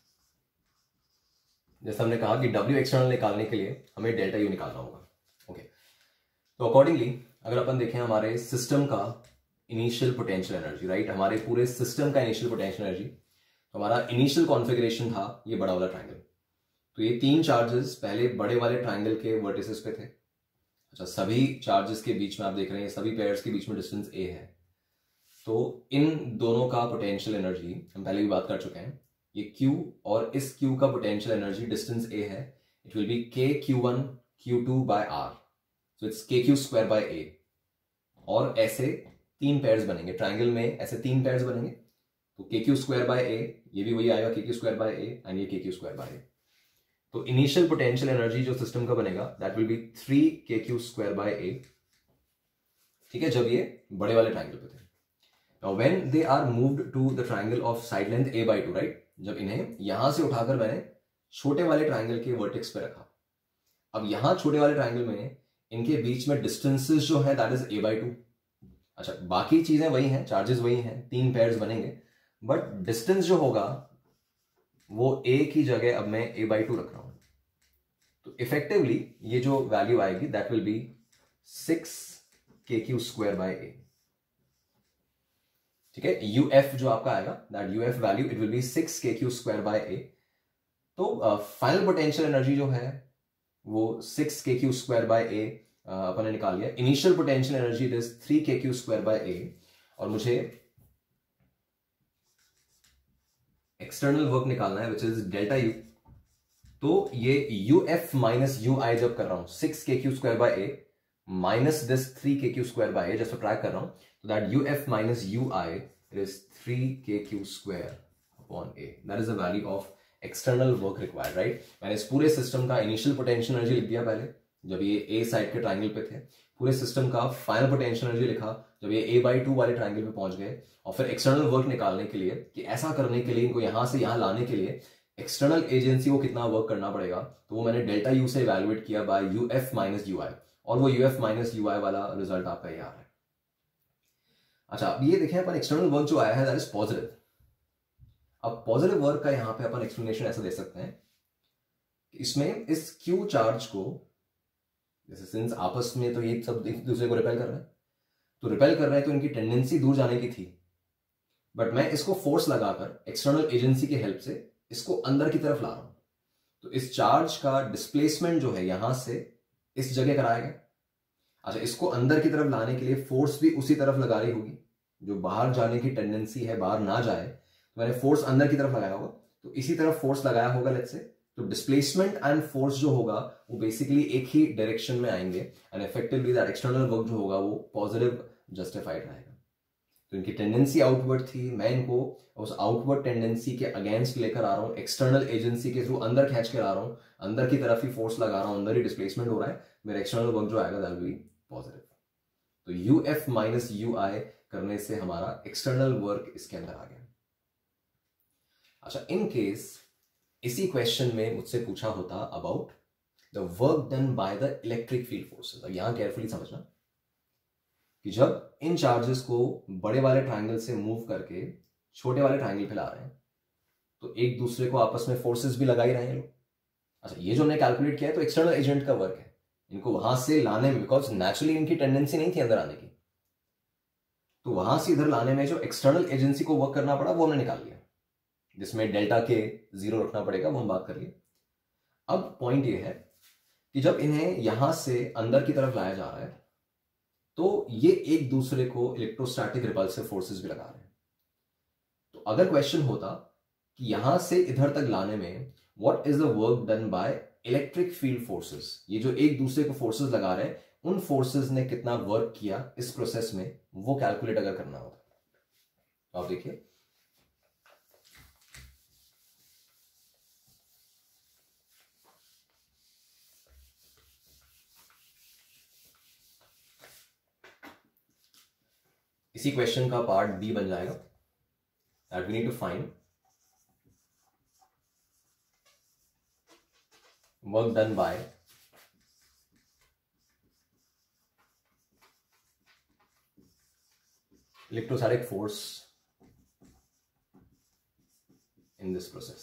जैसे हमने कहा कि डब्ल्यू एक्सटर्नल निकालने के लिए हमें डेल्टा यू निकालना होगा। ओके, तो अकॉर्डिंगली अगर अपन देखें हमारे सिस्टम का इनिशियल पोटेंशियल एनर्जी, राइट, हमारे पूरे सिस्टम का इनिशियल पोटेंशियल एनर्जी, तो हमारा इनिशियल कॉन्फ़िगरेशन था ये बड़ा वाला ट्रायंगल। तो ये 3 चार्जेस पहले बड़े वाले ट्रायंगल के वर्टिसेस पे थे। अच्छा, सभी चार्जेस के बीच में आप देख रहे हैं सभी पेयर्स के बीच में डिस्टेंस ए है। तो इन दोनों का पोटेंशियल एनर्जी हम पहले भी बात कर चुके हैं। ये Q और इस Q का पोटेंशियल एनर्जी डिस्टेंस A है, it will be KQ1 Q2 by R, so it's KQ square by A। और ऐसे 3 पेयर्स बनेंगे ट्रायंगल में, ऐसे 3 पेयर्स बनेंगे। तो KQ स्क्वायर बाय A, ये भी वही आएगा KQ square by A and ये KQ स्क्वायर बाय A। तो इनिशियल पोटेंशियल एनर्जी जो सिस्टम का बनेगा that will be 3 KQ square by A। ठीक है, जब ये बड़े वाले ट्रायंगल पे थे। Now when they are moved to the triangle of side length a by 2, right, जब इन्हें यहां से उठाकर मैंने छोटे वाले ट्रायंगल के वर्टेक्स पे रखा। अब यहां छोटे वाले ट्रायंगल में इनके बीच में डिस्टेंसेस जो है दैट इज a by 2। अच्छा, बाकी चीजें वही हैं, चार्जेस वही हैं, 3 पेयर्स बनेंगे, बट डिस्टेंस जो होगा वो a की जगह अब मैं a by 2 रख रहा हूं। तो इफेक्टिवली ये जो वैल्यू आएगी that will be 6 KQ square by A। ठीक है, UF जो आपका आएगा that UF value it will be 6 KQ square by A। तो फाइनल पोटेंशियल एनर्जी जो है वो 6 KQ स्क्वायर बाय A अपन ने निकाल लिया। Initial potential energy it is 3 KQ square by A। और मुझे एक्सटर्नल वर्क निकालना है विच इज डेल्टा यू। तो ये UF माइनस UI जब कर रहा हूं 6 KQ square by A minus this 3 KQ square by A, जब सब्ट्रैक्ट कर रहा हूं तो that UF minus UI is 3 KQ square upon A। That is the value of external work required, right. मैंने इस पूरे सिस्टम का इनिशियल पोटेंशियल एनर्जी लिख दिया पहले जब ये A साइड के ट्रायंगल पे थे। पूरे सिस्टम का फाइनल पोटेंशियल एनर्जी लिखा जब ये A by 2 वाले ट्रायंगल पे पहुंच गए। और फिर एक्सटर्नल वर्क निकालने के लिए कि ऐसा करने के लिए इनको यहां से यहां लाने के लिए एक्सटर्नल एजेंसी को कितना वर्क करना पड़ेगा, तो वो मैंने डेल्टा यू से इवैल्यूएट किया बाय UF माइनस UI, और वो UF माइनस UI वाला रिजल्ट आपका ये आ रहा है। अच्छा, अब ये देखें अपन एक्सटर्नल वर्क जो आया है दैट इज पॉजिटिव। अब पॉजिटिव वर्क का यहां पे अपन एक्सप्लेनेशन ऐसा दे सकते हैं कि इसमें इस Q चार्ज को, जैसे सिंस आपस में तो ये सब एक दूसरे को रिपेल कर रहे हैं, तो रिपेल कर रहे हैं तो इनकी टेंडेंसी दूर जाने की थी, बट मैं इसको फोर्स लगाकर एक्सटर्नल एजेंसी की हेल्प से इसको अंदर की तरफ ला रहा हूं। तो इस चार्ज का डिस्प्लेसमेंट जो है यहां से इस जगह कराया गया। अच्छा, इसको अंदर की तरफ लाने के लिए फोर्स भी उसी तरफ लगा रही होगी, जो बाहर जाने की टेंडेंसी है बाहर ना जाए, तो मैंने फोर्स अंदर की तरफ लगाया होगा, तो इसी तरफ फोर्स लगाया होगा लेट्स से। तो डिस्प्लेसमेंट एंड फोर्स जो होगा वो बेसिकली एक ही डायरेक्शन में आएंगे and effectively that external work जो होगा वो पॉजिटिव जस्टिफाइड रहेगा। तो इनकी टेंडेंसी आउटवर्ड थी, मैं इनको उस आउटवर्ड टेंडेंसी के अगेंस्ट लेकर आ रहा हूं, एक्सटर्नल एजेंसी के थ्रू अंदर खींच कर आ रहा हूं, अंदर की तरफ ही फोर्स लगा रहा हूं, अंदर ही डिस्प्लेसमेंट हो रहा है, मेरा एक्सटर्नल वर्क जो आएगा दैट विल बी पॉजिटिव। तो UF माइनस UI करने से हमारा एक्सटर्नल वर्क इसके अंदर आ गया। अच्छा, इन केस इसी क्वेश्चन में मुझसे पूछा होता about the work done by the electric field forces. अब यहां केयरफुली समझना कि जब इन चार्जेस को बड़े वाले ट्रायंगल से मूव करके छोटे वाले ट्रायंगल पे ला रहे हैं तो एक दूसरे को आपस में फोर्सेस भी लगा ही रहे हैं लोग। अच्छा, ये जो हमने कैलकुलेट किया है तो एक्सटर्नल एजेंट का वर्क है इनको वहां से लाने में, बिकॉज नेचुरली इनकी टेंडेंसी नहीं थी अंदर आने की, तो वहां से इधर लाने में जो एक्सटर्नल एजेंसी को वर्क करना पड़ा वो हमने निकाल लिया, जिसमें डेल्टा के 0 रखना पड़ेगा, वो हम बात करिए। अब पॉइंट ये है कि जब इन्हें यहां से अंदर की तरफ लाया जा रहा है तो ये एक दूसरे को इलेक्ट्रोस्टैटिक रिपल्सिव फोर्सेस भी लगा रहे हैं। तो अगर क्वेश्चन होता कि यहां से इधर तक लाने में what is the work done by electric field forces, ये जो एक दूसरे को फोर्सेस लगा रहे हैं उन फोर्सेस ने कितना वर्क किया इस प्रोसेस में, वो कैलकुलेट अगर करना होता तो आप देखिए इसी क्वेश्चन का पार्ट बी बन जाएगा, that we need to find work done by electrostatic force in this process.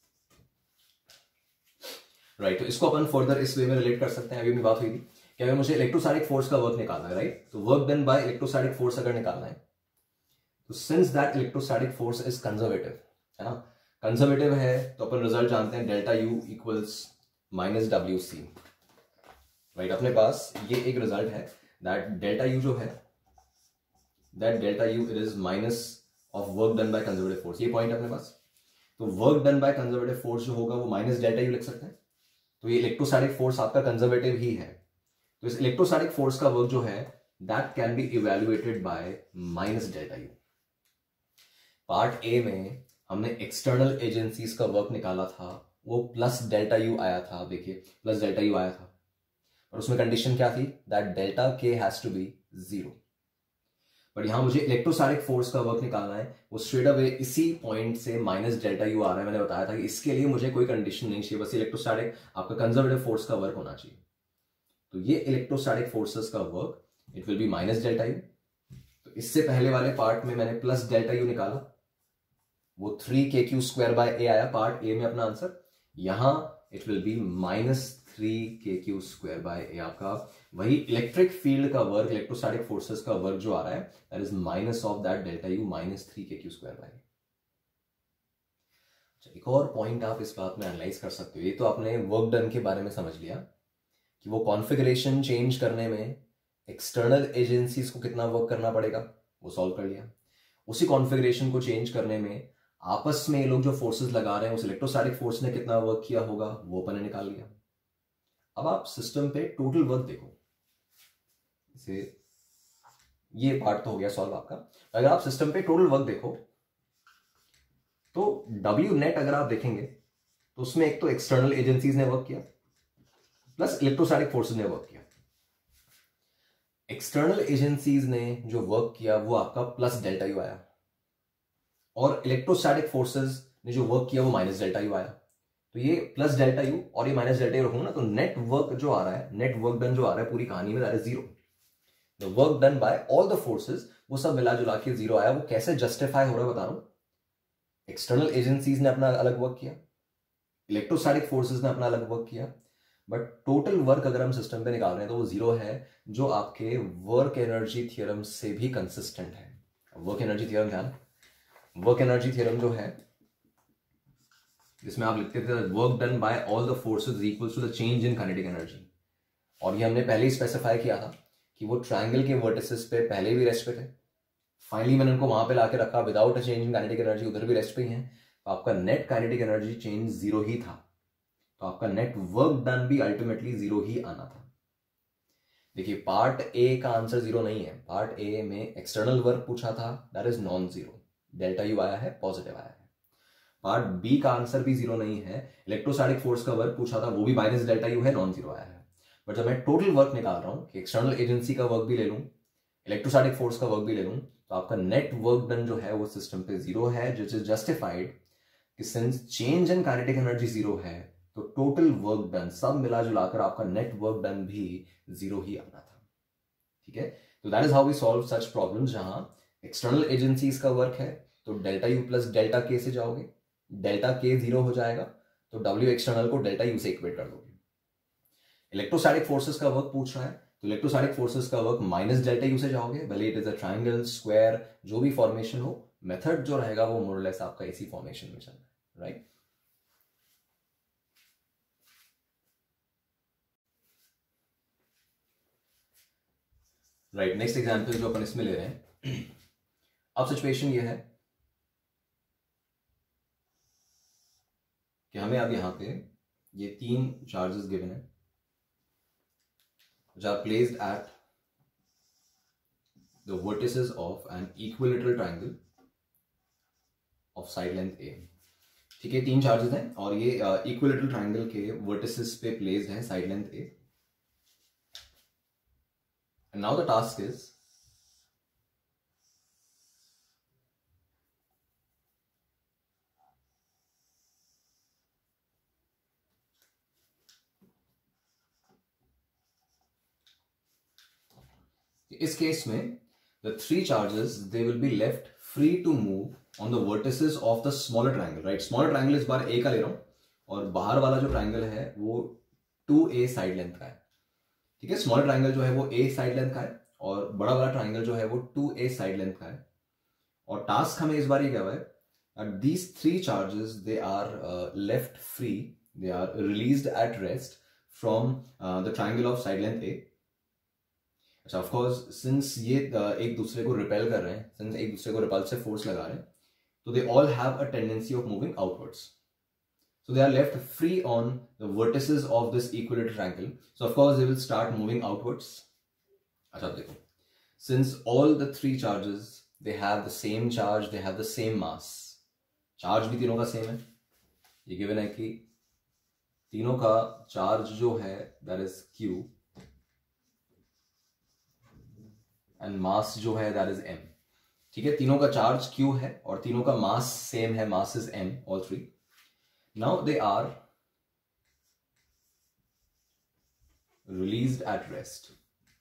Right, तो इसको अपन फर्दर इस वे में रिलेट कर सकते हैं। अभी अपनी बात हुई थी कि अगर मुझे इलेक्ट्रोस्टैटिक फोर्स का वर्क निकालना है, राइट, तो work done by electrostatic force अगर निकालना है, तो since that electrostatic force is conservative, है ना, कंजर्वेटिव है, तो अपन रिजल्ट जानते हैं delta U equals minus W C. Right, अपने पास ये एक रिजल्ट है दैट डेल्टा यू जो है, that delta U it is minus of work done by conservative force. ये पॉइंट अपने पास, तो work done by conservative force जो होगा वो माइनस डेल्टा यू लिख सकते हैं। तो ये इलेक्ट्रोस्टैटिक फोर्स आपका कंजर्वेटिव ही है, तो इस इलेक्ट्रोस्टैटिक फोर्स का वर्क जो है that can be evaluated by minus delta U. Part A में हमने एक्सटर्नल एजेंसीज का वर्क निकाला था, वो प्लस डेल्टा यू आया था। देखिए प्लस डेल्टा यू आया था, और उसमें कंडीशन क्या थी, that delta K has to be zero. But यहां मुझे इलेक्ट्रोस्टैटिक फोर्स का वर्क निकालना है, वो स्ट्रेट अवे इसी पॉइंट से माइनस डेल्टा यू आ रहा है। मैंने बताया था कि इसके लिए मुझे कोई कंडीशन नहीं चाहिए, बस इलेक्ट्रोस्टैटिक आपका कंजर्वेटिव फोर्स का वर्क होना चाहिए। तो ये इलेक्ट्रोस्टैटिक फोर्सेस का work it will be minus delta U. तो इससे पहले वाले पार्ट में मैंने प्लस डेल्टा यू निकाला, वो 3kq स्क्वायर बाय ए आया पार्ट ए में अपना आंसर। यहां it will be minus 3kq square by A. आपका वही इलेक्ट्रिक फील्ड का वर्क, इलेक्ट्रोस्टैटिक फोर्सेस का वर्क जो आ रहा है that is minus of that delta U minus 3kq square by A. एक और पॉइंट आप इस बात में एनालाइज कर सकते हो, ये तो आपने वर्क डन के बारे में समझ लिया कि वो कॉन्फ़िगरेशन चेंज करने में एक्सटर्नल एजेंसीज को कितना वर्क करना पड़ेगा, वो सॉल्व कर लिया। उसी कॉन्फ़िगरेशन को चेंज करने में आपस में ये लोग जो फोर्सेस लगा रहे हैं उस इलेक्ट्रोस्टैटिक फोर्स ने कितना वर्क किया होगा वो अपन ने निकाल लिया। अब आप सिस्टम पे टोटल वर्क देखो, इसे ये पार्ट तो हो गया सॉल्व आपका। अगर आप सिस्टम पे टोटल वर्क देखो तो डब्ल्यू नेट अगर आप देखेंगे तो उसमें एक तो एक्सटर्नल एजेंसीज ने वर्क किया प्लस इलेक्ट्रोस्टैटिक फोर्सेस ने वर्क किया। एक्सटर्नल एजेंसीज ने जो वर्क किया वो आपका प्लस डेल्टा यू आया, और इलेक्ट्रोस्टैटिक फोर्सेस ने जो वर्क किया वो माइनस डेल्टा यू आया। तो ये प्लस डेल्टा यू और ये माइनस डेल्टा यू रखूंगा ना, तो नेट वर्क जो आ रहा है, नेट वर्क डन जो आ रहा है पूरी कहानी में that is zero. The work done by all the forces वो सब मिला जुला के जीरो आया। वो कैसे जस्टिफाई हो रहा है बता रहा हूं। एक्सटर्नल एजेंसीज ने अपना अलग वर्क किया, इलेक्ट्रोस्टैटिक फोर्सेस ने अपना अलग वर्क किया, बट टोटल वर्क अगर हम सिस्टम पे निकाल रहे हैं तो वो जीरो है, जो आपके वर्क एनर्जी थ्योरम से भी कंसिस्टेंट है। वर्क एनर्जी थ्योरम ध्यान, वर्क एनर्जी थ्योरम जो है जिसमें आप लिखते थे work done by all the forces equals to the change in kinetic energy, और ये हमने पहले ही स्पेसिफाई किया था कि वो ट्रायंगल के वर्टिसेस पे पहले भी रेस्ट पे थे, फाइनली मैंने उनको वहां पे लाके रखा without a change in kinetic energy, उधर भी रेस्ट पे ही है। तो आपका net kinetic energy change zero ही था, तो आपका नेट वर्क डन भी अल्टीमेटली जीरो ही आना था। देखिए पार्ट ए का आंसर जीरो नहीं है, पार्ट ए में एक्सटर्नल वर्क पूछा था that is non zero, delta U आया है, पॉजिटिव आया है। पार्ट बी का आंसर भी जीरो नहीं है, इलेक्ट्रोस्टैटिक फोर्स का वर्क पूछा था वो भी माइनस डेल्टा यू है, नॉन जीरो आया है। बट जब मैं टोटल वर्क निकाल रहा हूं कि एक्सटर्नल एजेंसी का वर्क भी ले लूं, इलेक्ट्रोस्टैटिक फोर्स का वर्क भी ले लूं, तो आपका नेट वर्क डन जो है वो सिस्टम पे जीरो है, जो इज जस्टिफाइड कि since change in kinetic energy zero है तो टोटल वर्क डन सब मिला जुलाकर आपका नेट वर्क डन भी जीरो ही आना था। ठीक है, तो that is how we solve such problems जहां एक्सटर्नल एजेंसीज का वर्क है तो डेल्टा यू प्लस डेल्टा के से जाओगे, डेल्टा के जीरो हो जाएगा तो डब्ल्यू एक्सटर्नल को डेल्टा यू से इक्वेट कर दोगे। इलेक्ट्रोस्टैटिक फोर्सेस का वर्क पूछ रहा है तो इलेक्ट्रोस्टैटिक फोर्सेस का वर्क माइनस डेल्टा यू से जाओगे, भले it is a triangle square जो भी फॉर्मेशन हो, मेथड जो रहेगा वो मोर लेस आपका इसी फॉर्मेशन में चलना है, राइट। राइट, नेक्स्ट एग्जांपल जो अपन इसमें ले रहे हैं, अब सिचुएशन ये है कि हमें अब यहां पे ये तीन चार्जेस गिवन है which are placed at the vertices of an equilateral triangle of side length A। ठीक है, तीन चार्जेस हैं और ये इक्विलेटरल ट्रायंगल के वर्टिसेस पे प्लेस्ड है side length A। And now the task is इस केस में the three charges they will be left free to move on the vertices of the smaller triangle, right? Smaller triangle इस बार A का ले रहा हूं और बाहर वाला जो ट्राइंगल है वो 2A साइड लेंथ का है, ठीक है। स्मॉलर ट्राइंगल जो है वो A साइड लेंथ का है और बड़ा वाला ट्राइंगल जो है वो 2A साइड लेंथ का है। और टास्क हमें इस बार ये क्या हुआ है, these three charges they are left free, they are released at rest from the triangle of side length A। अच्छा, ऑफ कोर्स सिंस ये एक दूसरे को रिपेल कर रहे हैं, सिंस एक दूसरे को रिपल्सिव फोर्स लगा रहे हैं, तो they all have a tendency of moving outwards, so they are left free on the vertices of this equilateral triangle, so of course they will start moving outwards। अच्छा देखो, since all the three charges they have the same charge, they have the same mass, charge भी तीनों का same है, ये given है कि तीनों का चार्ज जो है that is Q and mass जो है दैट इज m, ठीक है। तीनों का चार्ज Q है और तीनों का मास सेम है, mass is m, all three. Now they are released at rest,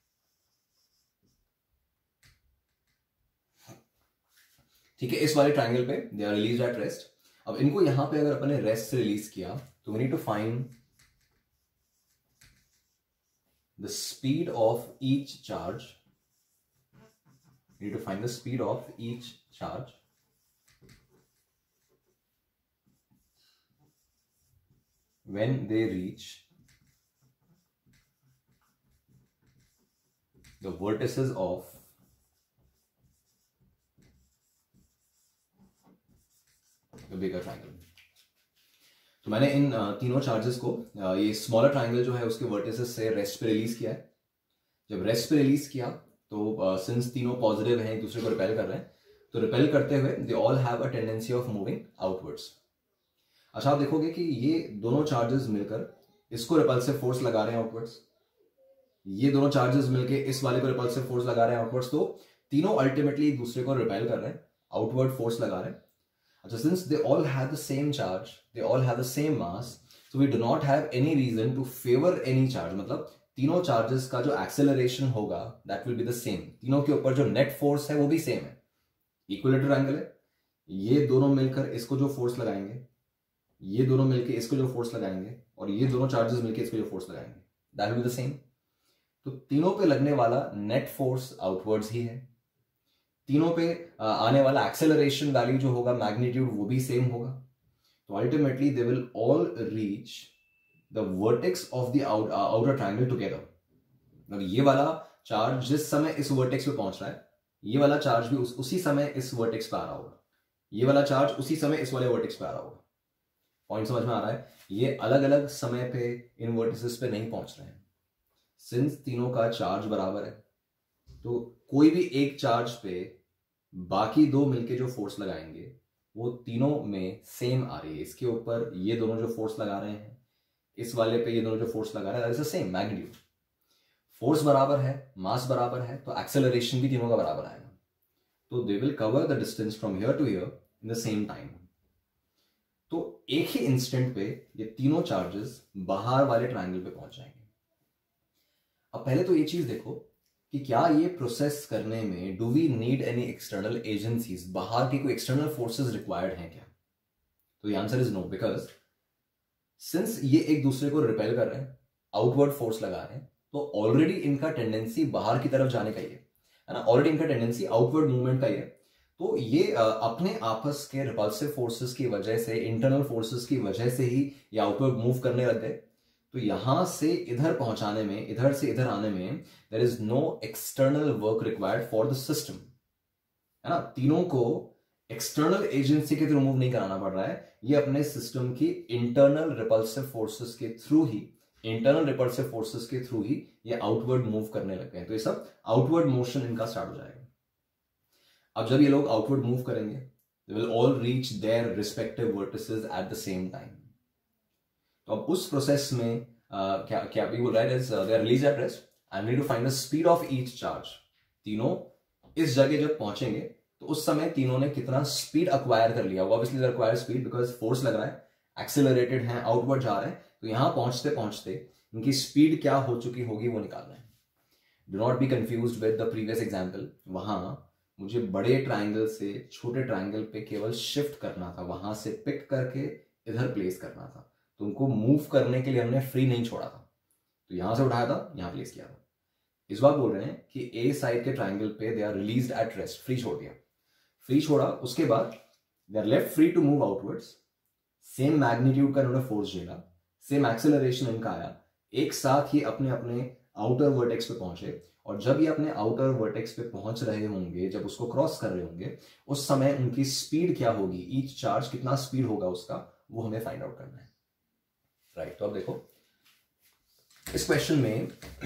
ठीक है। इस वाले ट्राइंगल पे they are released at rest. अब इनको यहां पे अगर अपने रेस्ट से रिलीज किया तो we need to find the speed of each charge, we need to find the speed of each charge when they reach the vertices of the bigger triangle। तो मैंने इन तीनों चार्जेस को ये स्मॉलर ट्राइंगल जो है उसके वर्टिसेस से rest पे रिलीज किया है। जब रेस्ट पे रिलीज किया तो सिंस तीनों पॉजिटिव हैं, एक दूसरे को रिपेल कर रहे हैं, तो रिपेल करते हुए they all have a tendency of moving outwards. अच्छा, आप देखोगे कि ये दोनों चार्जेस मिलकर इसको रिपल्सिव फोर्स लगा रहे हैं आउटवर्ड्स, ये दोनों चार्जेस मिलकर इस वाले को रिपल्सिव फोर्स लगा रहे हैं आउटवर्ड्स, तो तीनों अल्टीमेटली एक दूसरे को रिपेल कर रहे हैं, आउटवर्ड फोर्स लगा रहे हैं। अच्छा, since they all have the same charge, they all have the same mass, so we do not have any reason to favour any charge, मतलब तीनों चार्जेस का जो एक्सेलरेशन होगा that will be the same, तीनों के ऊपर जो net force है वो भी सेम है। इक्विलेटरल ट्रायंगल है, ये दोनों मिलकर इसको जो फोर्स लगाएंगे, ये दोनों मिलकर इसको जो फोर्स लगाएंगे, और ये दोनों चार्जेस मिलकर इसको जो फोर्स लगाएंगे, that will be the same. तो तीनों पे लगने वाला नेट फोर्स आउटवर्ड्स ही है, तीनों पे आने वाला एक्सेलरेशन वैल्यू जो होगा, मैग्नीट्यूड, वो भी सेम होगा। तो ultimately they will all reach the vertex of the outer triangle together। मतलब ये वाला चार्ज जिस समय इस वर्टेक्स पे पहुंच रहा है, ये वाला चार्ज भी उसी समय इस वर्टेक्स पे आ रहा होगा, ये वाला चार्ज उसी समय इस वाले वर्टेक्स पे आ रहा होगा। पॉइंट समझ में आ रहा है? ये अलग अलग समय पे इन वर्टिसेस पे नहीं पहुंच रहे हैं। सिंस तीनों का चार्ज बराबर है, तो कोई भी एक चार्ज पे बाकी दो मिलके जो फोर्स लगाएंगे वो तीनों में सेम आ रही है। इसके ऊपर ये दोनों जो फोर्स लगा रहे हैं, इस वाले पे ये दोनों जो फोर्स लगा रहे हैं, that is the same magnitude. Force बराबर है, मास बराबर है, तो एक्सेलरेशन भी तीनों का बराबर आएगा। तो they will cover the distance from here to here in the same time. तो एक ही इंस्टेंट पे ये तीनों चार्जेस बाहर वाले ट्रायंगल पे पहुंच जाएंगे। अब पहले तो ये चीज देखो कि क्या ये प्रोसेस करने में do we need any external agencies, बाहर की कोई एक्सटर्नल फोर्सेस रिक्वायर्ड हैं क्या? तो ये answer is no, because since ये एक दूसरे को रिपेल कर रहे हैं, आउटवर्ड फोर्स लगा रहे हैं, तो ऑलरेडी इनका टेंडेंसी बाहर की तरफ जाने का ही है ना, ऑलरेडी इनका टेंडेंसी आउटवर्ड मूवमेंट का ही है। तो ये अपने आपस के रिपल्सिव फोर्सेस की वजह से, इंटरनल फोर्सेस की वजह से ही ये आउटवर्ड मूव करने लग गए। तो यहां से इधर पहुंचाने में, इधर से इधर आने में there is no external work required for the system, है ना। तीनों को एक्सटर्नल एजेंसी के थ्रू मूव नहीं कराना पड़ रहा है, ये अपने सिस्टम की इंटरनल रिपल्सिव फोर्सेस के थ्रू ही, इंटरनल रिपल्सिव फोर्सेस के थ्रू ही ये आउटवर्ड मूव करने लग गए। तो ये सब आउटवर्ड मोशन इनका स्टार्ट हो जाएगा। अब जब ये लोग आउटवर्ड मूव करेंगे, they will all reach their respective vertices at the same time. तो अब उस प्रोसेस में क्या we will write is they are released at rest and we need to find the speed of each charge. तीनों इस जगह जब पहुंचेंगे तो उस समय तीनों ने कितना स्पीड अक्वायर कर लिया। Obviously they require speed because force लग रहा है, एक्सेलरेटेड है, आउटवर्ड जा रहे हैं, तो यहां पहुंचते पहुंचते इनकी स्पीड क्या हो चुकी होगी वो निकालना है। Do not be confused with the previous example. वहां मुझे बड़े ट्रायंगल से छोटे ट्रायंगल पे केवल शिफ्ट करना था, वहां से पिक करके इधर प्लेस करना था, तो उनको मूव करने के लिए हमने फ्री नहीं छोड़ा था, तो यहां से उठाया था, यहां प्लेस किया था। इस बार बोल रहे हैं कि ए साइड के ट्रायंगल पे they are released at rest, free छोड़ दिया, फ्री छोड़ा, उसके बाद they are left free to move outwards, same magnitude का इन्होंने फोर्स झेला, सेम एक्सेलरेशन इनका आया, एक साथ ही अपने अपने आउटर वर्टेक्स पे पहुंचे, और जब ये अपने आउटर वर्टेक्स पे पहुंच रहे होंगे, जब उसको क्रॉस कर रहे होंगे, उस समय उनकी स्पीड क्या होगी, ईच चार्ज कितना स्पीड होगा उसका, वो हमें फाइंड आउट करना है। राइट, तो अब देखो इस क्वेश्चन में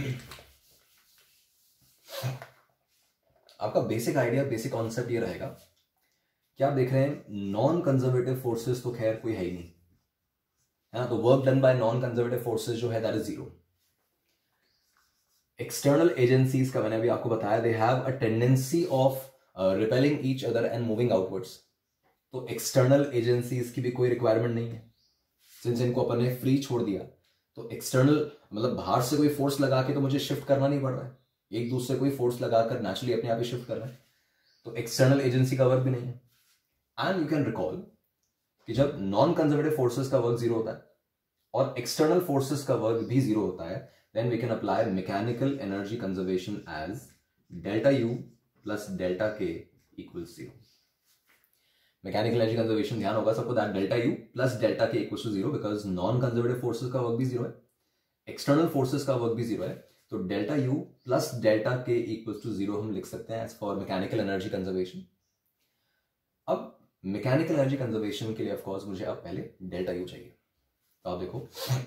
आपका बेसिक आइडिया, बेसिक कॉन्सेप्ट ये रहेगा कि आप देख रहे हैं नॉन कंजर्वेटिव फोर्सेस तो खैर कोई है ही नहीं, है ना, तो work done by non conservative forces जो है that is zero. External agencies का मैंने अभी आपको बताया, they have a tendency of repelling each other and moving outwards, तो एक्सटर्नल एजेंसीज की भी कोई रिक्वायरमेंट नहीं है, सिंस इनको अपन ने फ्री छोड़ दिया, तो एक्सटर्नल मतलब बाहर से कोई फोर्स लगा के तो मुझे शिफ्ट करना नहीं पड़ रहा है, एक दूसरे कोई फोर्स लगाकर नेचुरली अपने आप ही शिफ्ट कर रहा है, तो एक्सटर्नल एजेंसी का वर्क भी नहीं है। एंड यू कैन रिकॉल कि जब नॉन कंजर्वेटिव फोर्सेस का वर्क जीरो होता है और एक्सटर्नल फोर्सेस का वर्क भी जीरो होता है, then we can apply mechanical energy conservation as delta U plus delta K equals 0. Mechanical energy conservation ध्यान होगा सबको, that delta U plus delta K equals to 0 because non-conservative forces का work भी zero है, external forces का work भी zero है, तो delta U plus delta K equals to 0 हम लिख सकते हैं as for mechanical energy conservation। अब mechanical energy conservation के लिए of course मुझे अब पहले delta U चाहिए, तो आप देखो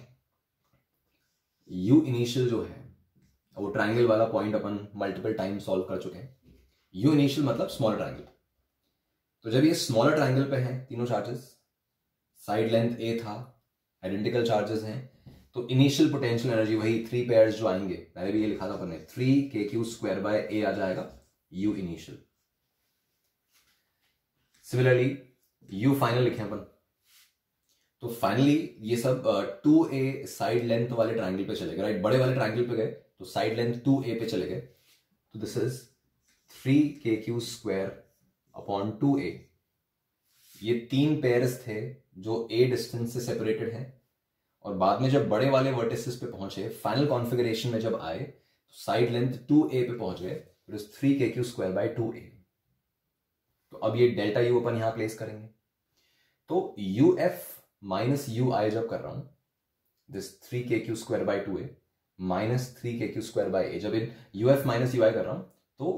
U इनिशियल जो है वो ट्राइंगल वाला पॉइंट अपन मल्टीपल टाइम सॉल्व कर चुके हैं, U इनिशियल मतलब स्मॉलर ट्राइंगल, तो जब ये स्मॉलर ट्राइंगल पे हैं तीनों चार्जेस, साइड लेंथ A था, आइडेंटिकल चार्जेस हैं, तो इनिशियल पोटेंशियल एनर्जी वही 3 पेयर्स जो आएंगे, पहले भी ये लिखा था अपन ने, 3kq² A आ जाएगा U initial. Similarly U final लिखे अपन, तो फाइनली ये सब 2a साइड लेंथ वाले ट्रायंगल पे चले गए, राइट, बड़े वाले ट्रायंगल पे गए तो साइड लेंथ 2a पे चले गए, तो this is 3kq² upon 2a। ये 3 पेयर्स थे जो a डिस्टेंस से सेपरेटेड हैं, और बाद में जब बड़े वाले वर्टिसेस पे पहुंचे, फाइनल कॉन्फ़िगरेशन में जब आए तो साइड लेंथ 2a पे पहुंच गए, it is 3kq² by 2a। तो अब ये डेल्टा U अपन यहां प्लेस करेंगे, तो UF माइनस UI जब कर रहा हूं, this 3kq² by 2a minus 3kq² by a, जब इन UF माइनस UI कर रहा हूं तो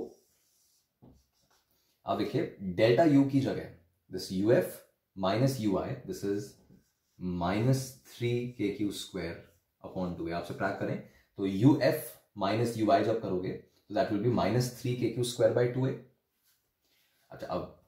आप देखिए डेल्टा U की जगह this UF minus UI, this is minus 3kq² upon 2a। आप सब्ट्रैक्ट करें तो UF माइनस UI जब करोगे तो that will be minus 3kq² by 2a। अच्छा, अब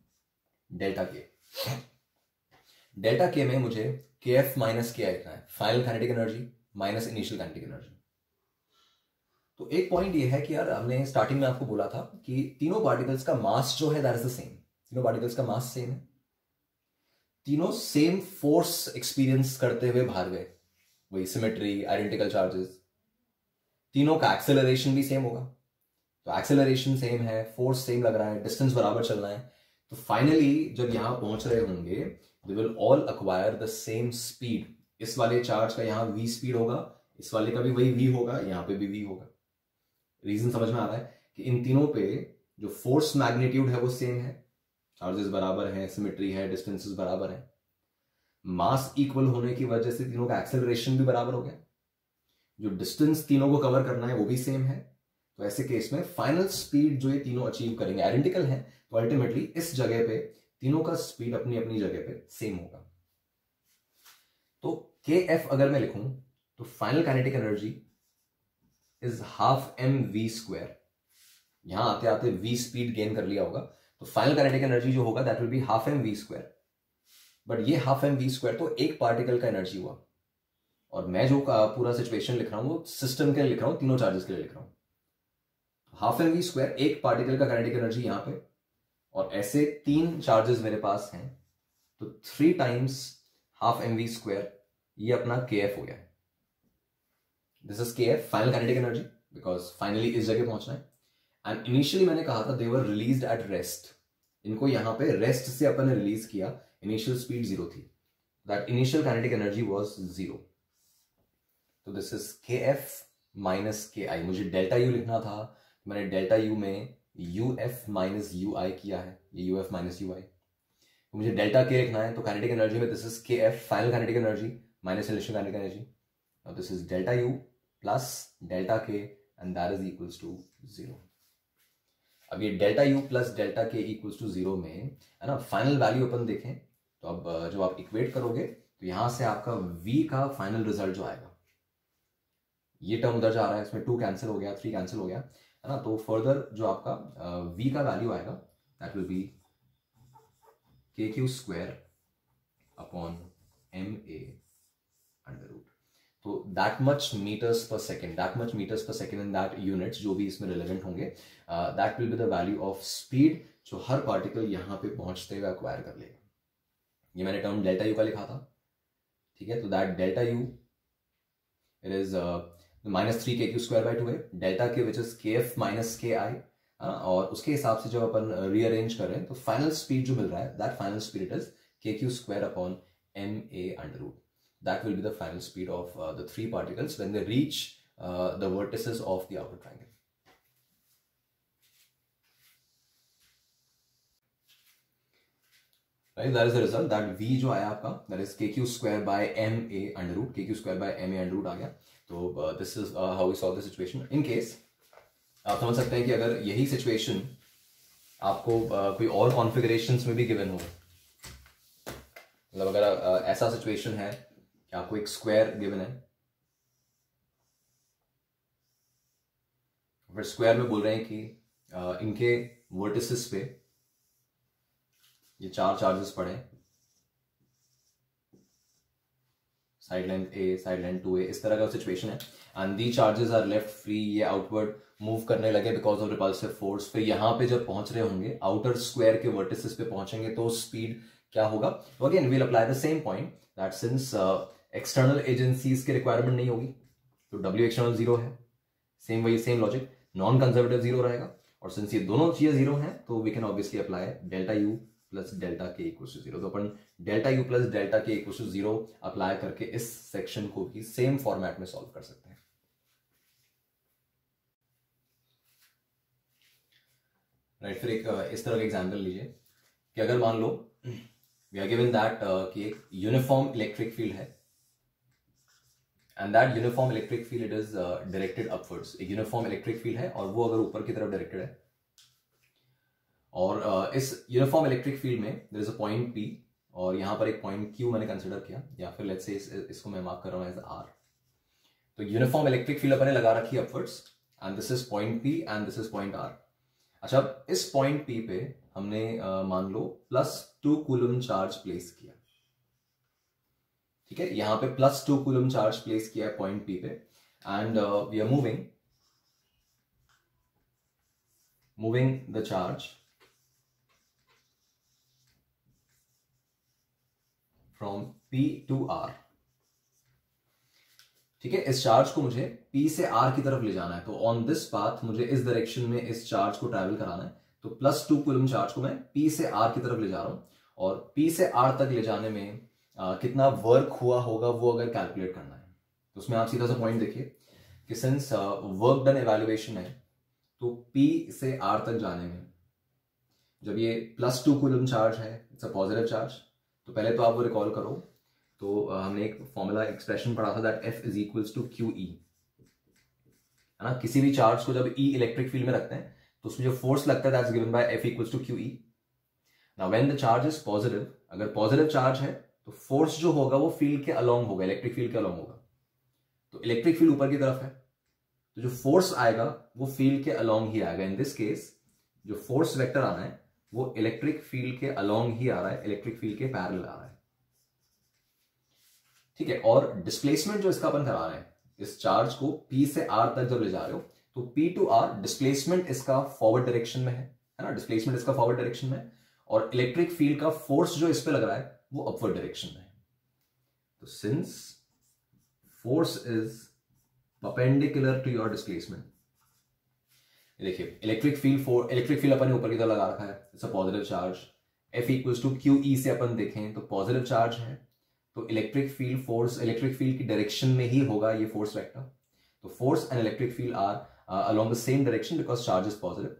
डेल्टा के में मुझे kF माइनस KI लिखना है, final kinetic energy minus initial kinetic energy. तो एक पॉइंट ये है कि यार हमने स्टार्टिंग में आपको बोला था कि तीनों पार्टिकल्स का मास जो है दैट इज द सेम, तीनों पार्टिकल्स का मास सेम है, तीनों सेम फोर्स एक्सपीरियंस करते हुए बाहर गए, वही सिमेट्री, आइडेंटिकल चार्जेस, तीनों का एक्सेलरेशन भी सेम होगा, तो एक्सेलरेशन सेम है, फोर्स सेम लग रहा है, डिस्टेंस बराबर चल रहा है, तो फाइनली जब यहां पहुंच रहे होंगे they will all acquire the same speed. इस वाले चार्ज का यहां v स्पीड होगा, इस वाले का भी वही v होगा, यहां पे भी v होगा। रीजन समझ में आ रहा है कि इन तीनों पे जो फोर्स मैग्नीट्यूड है वो सेम है, चार्जेस बराबर है, सिमेट्री है, डिस्टेंसेस बराबर है, मास इक्वल होने की वजह से तीनों का एक्सेलरेशन भी बराबर हो गया, जो डिस्टेंस तीनों को कवर करना है वो भी सेम है। तो ऐसे केस में फाइनल स्पीड जो ये तीनों अचीव करेंगे आइडेंटिकल है, तो अल्टीमेटली इस जगह पे तीनों का स्पीड अपनी अपनी जगह पे सेम होगा। तो kF अगर मैं लिखूं तो final kinetic energy is half mv², यहां आते आते v स्पीड गेन कर लिया होगा, तो फाइनल काइनेटिक एनर्जी जो होगा that will be half mv²। But ये हाफ mv² तो एक पार्टिकल का एनर्जी हुआ, और मैं जो पूरा सिचुएशन लिख रहा हूं वो सिस्टम के लिए लिख रहा हूं, तीनों चार्जेस के लिए लिख रहा हूं। हाफ mv² एक पार्टिकल का काइनेटिक एनर्जी यहां पे, और ऐसे 3 चार्जेस मेरे पास हैं, तो 3 टाइम्स हाफ mv², ये अपना kF हो गया। This is kF final kinetic energy, because finally इस जगह पहुंचना है। एंड इनिशियली मैंने कहा था they were released at rest, इनको यहां पे रेस्ट से अपन ने रिलीज किया, इनिशियल स्पीड 0 थी, that initial kinetic energy was 0। तो this is K F minus K I. मुझे डेल्टा यू लिखना था, मैंने डेल्टा यू में U F minus U I किया है, ये U F minus U I. मुझे डेल्टा के लिखना है, तो काइनेटिक एनर्जी में this is K F final kinetic energy minus initial kinetic energy. Now this is delta U plus delta K and that is equals to 0। अब ये delta U plus delta K equals to 0 में है ना, final value अपन देखें तो अब जब आप इक्वेट करोगे तो यहां से आपका V का फाइनल रिजल्ट जो आएगा, ये टर्म उधर जा रहा है, इसमें 2 कैंसिल हो गया, 3 कैंसिल हो गया, है ना। तो फर्दर जो आपका V का वैल्यू आएगा that will be KQ square upon MA under root. तो that much meters per second in that units जो भी इसमें रिलेवेंट होंगे, that will be the value of speed जो हर पार्टिकल यहां पे पहुंचते हुए अक्वायर कर लेगा। ये मैंने टर्म डेल्टा यू का लिखा था, ठीक है। तो that delta U it is -3 KQ square by 2a, delta K which is KF minus KI, और उसके हिसाब से जब अपन रीअरेंज कर रहे हैं तो फाइनल स्पीड जो मिल रहा है that final speed it is KQ square upon MA under root. That will be the final speed of the 3 particles when they reach the vertices of the outer triangle. Right, that is the result. That V जो आया आपका that is KQ square by MA under root, KQ square by MA under root आ गया। तो this is how we solve the situation. In case आप समझ सकते हैं कि अगर यही situation आपको कोई और configurations में भी given हो, मतलब अगर ऐसा situation है आपको एक स्क्वायर गिवन है, फिर स्क्वायर में बोल रहे हैं कि इनके वर्टिसेस पे ये 4 चार्जेस पड़े, side length A, side length 2a, इस तरह का सिचुएशन है। And the charges are left free, ये आउटवर्ड मूव करने लगे बिकॉज ऑफ रिपल्सिव फोर्स। फिर यहां पे जब पहुंच रहे होंगे आउटर स्क्वायर के वर्टिसेस पे पहुंचेंगे तो स्पीड क्या होगा। तो again we'll apply the same point that since external agencies की रिक्वायरमेंट नहीं होगी तो W एक्सटर्नल 0 है, सेम लॉजिक, नॉन कंजर्वेटिव 0 रहेगा, और सिंस ये दोनों चीजें 0 हैं तो we can obviously apply delta U plus delta K equal to 0। तो अपन delta U plus delta K equal to 0 apply करके इस सेक्शन को भी सेम फॉर्मेट में सॉल्व कर सकते हैं। राइट, फिर एक इस तरह का एग्जाम्पल लीजिए कि अगर मान लो वी आर गिवन दैट कि एक यूनिफॉर्म इलेक्ट्रिक फील्ड है and that uniform electric field it is directed upwards. एक यूनिफॉर्म इलेक्ट्रिक फील्ड है और वो अगर ऊपर की तरफ डायरेक्टेड है, और इस यूनिफॉर्म इलेक्ट्रिक फील्ड में there is a point P और यहां पर एक पॉइंट Q मैंने कंसिडर किया, या फिर लेट्स से इसको मैं मार्क कर रहा हूं एज R। तो यूनिफॉर्म इलेक्ट्रिक फील्ड अपने लगा रखी है upwards and this is point P and this is point R। अच्छा, अब इस पॉइंट P पे हमने मान लो +2 कूलम चार्ज प्लेस किया, ठीक है। यहां पे +2 कूलम चार्ज प्लेस किया है पॉइंट P पे and we are moving the charge from P to R, ठीक है। इस चार्ज को मुझे P से R की तरफ ले जाना है, तो ऑन दिस पाथ मुझे इस डायरेक्शन में इस चार्ज को ट्रैवल कराना है। तो +2 कूलम चार्ज को मैं P से R की तरफ ले जा रहा हूं, और P से R तक ले जाने में कितना वर्क हुआ होगा वो अगर कैलकुलेट करना है तो उसमें आप सीधा सा पॉइंट देखिए कि सिंस वर्क डन इवैल्यूएशन है तो P से R तक जाने में जब ये +2 कूलम चार्ज है, इट्स अ पॉजिटिव चार्ज, तो पहले तो आप वो रिकॉल करो, तो हमने एक फॉर्मूला एक्सप्रेशन पढ़ा था that F is equals to QE, है ना। किसी भी चार्ज को जब E इलेक्ट्रिक फील्ड में रखते हैं तो उसमें जो फोर्स लगता है that's given by F equals to QE। Now when the charge is positive, अगर पॉजिटिव चार्ज है तो फोर्स जो होगा वो फील्ड के अलोंग होगा, इलेक्ट्रिक फील्ड के अलोंग होगा। तो इलेक्ट्रिक फील्ड ऊपर की तरफ है तो जो फोर्स आएगा वो फील्ड के अलोंग ही आएगा। इन दिस केस जो फोर्स वेक्टर आना है वो इलेक्ट्रिक फील्ड के अलोंग ही आ रहा है, इलेक्ट्रिक फील्ड के पैरेलल आ रहा है, ठीक है। और डिस्प्लेसमेंट जो इसका अपन करा रहे हैं, इस चार्ज को P से R तक जब ले जा रहे हो तो P टू R डिस्प्लेसमेंट इसका फॉरवर्ड डायरेक्शन में है ना, डिस्प्लेसमेंट इसका फॉरवर्ड डायरेक्शन में, और इलेक्ट्रिक फील्ड का फोर्स जो इस पे लग रहा है वो अपवर्ड डायरेक्शन में है। तो since force is perpendicular to your displacement, देखिए इलेक्ट्रिक फील्ड अपन ने ऊपर की तरफ लगा रखा है, it's a positive charge. F equals to Q E से अपन देखें तो पॉजिटिव चार्ज है, तो इलेक्ट्रिक फील्ड की डायरेक्शन में ही होगा ये फोर्स वेक्टर। तो force and electric field are along the same direction because charge is positive.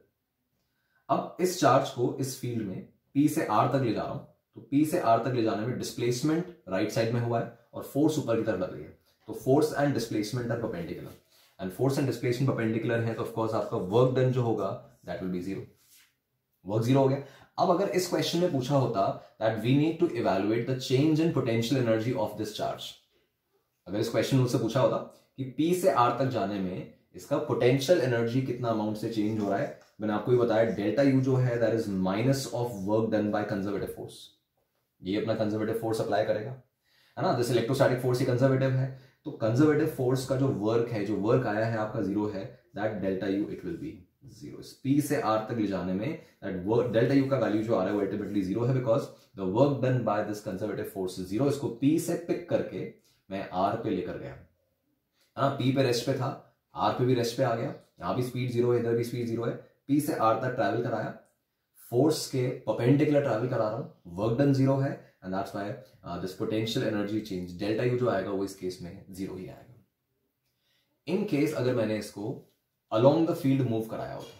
अब इस चार्ज को इस फील्ड में P से R तक ले जा रहा हूं, तो P से R तक ले जाने में डिस्प्लेसमेंट राइट साइड में हुआ है और फोर्स ऊपर की तरफ लग रही है। तो force and displacement are perpendicular, and force and displacement perpendicular है तो ऑफ कोर्स आपका वर्क डन जो होगा that will be zero, work zero हो गया। अब अगर इस क्वेश्चन में पूछा होता that we need to evaluate the change in potential energy of this charge, अगर इस क्वेश्चन में मुझसे पूछा होता कि P से R तक जाने में इसका पोटेंशियल एनर्जी कितना अमाउंट से चेंज हो रहा है, मैंने आपको ये बताया डेल्टा यू जो है that is minus of work done by conservative force. ये अपना कंजर्वेटिव फोर्स अप्लाई करेगा, है ना, दिस इलेक्ट्रोस्टैटिक फोर्स ही कंजर्वेटिव है, तो कंजर्वेटिव फोर्स का जो वर्क आया है आपका जीरो है, that delta U it will be zero. P से R तक ले जाने में दैट वर्क डेल्टा यू का वैल्यू जो आ रहा है वो अल्टीमेटली जीरो है because the work done by this conservative force is zero. इसको P से पिक करके मैं R पे लेकर गया, हाँ P पे रेस्ट पे था, R पे भी रेस्ट पे आ गया, यहां भी स्पीड जीरो है, इधर भी स्पीड जीरो है, P से R तक ट्रैवल कराया, फोर्स के परपेंडिकुलर ट्रैवल करा रहा हूं, वर्क डन जीरो है, and that's why this potential energy change delta U जो आएगा वो इस केस में जीरो ही आएगा। इन केस अगर मैंने इसको अलोंग द फील्ड मूव कराया होता,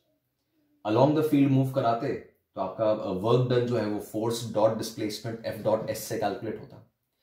अलोंग द फील्ड मूव कराते तो आपका वर्क डन जो है वो force dot displacement F dot S से कैलकुलेट होता।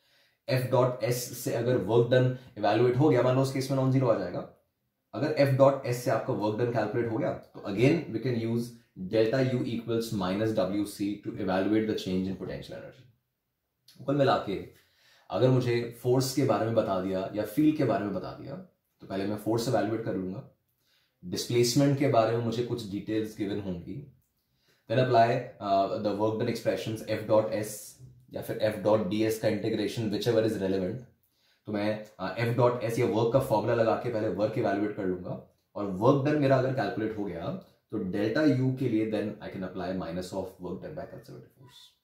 F डॉट S से अगर वर्क डन इवैल्यूएट हो गया, मान लो उस केस में नॉन जीरो आ जाएगा। अगर F डॉट S से आपका वर्क डन कैलकुलेट हो गया तो again we can use delta U equals minus WC to evaluate the change in potential energy. कुल मिला के अगर मुझे फोर्स के बारे में बता दिया या फील्ड के बारे में बता दिया तो पहले मैं फोर्स इवैल्यूएट कर लूंगा, डिस्प्लेसमेंट के बारे में मुझे कुछ डिटेल्स गिवन होंगी, then apply the work done expressions F dot S या फिर F डॉट DS का integration whichever is relevant. तो मैं F डॉट S या वर्क का फॉर्मूला लगा के पहले वर्क इवैल्यूएट कर लूंगा, और वर्क डन मेरा अगर कैलकुलेट हो गया तो डेल्टा U के लिए then I can apply minus of work done by conservative force.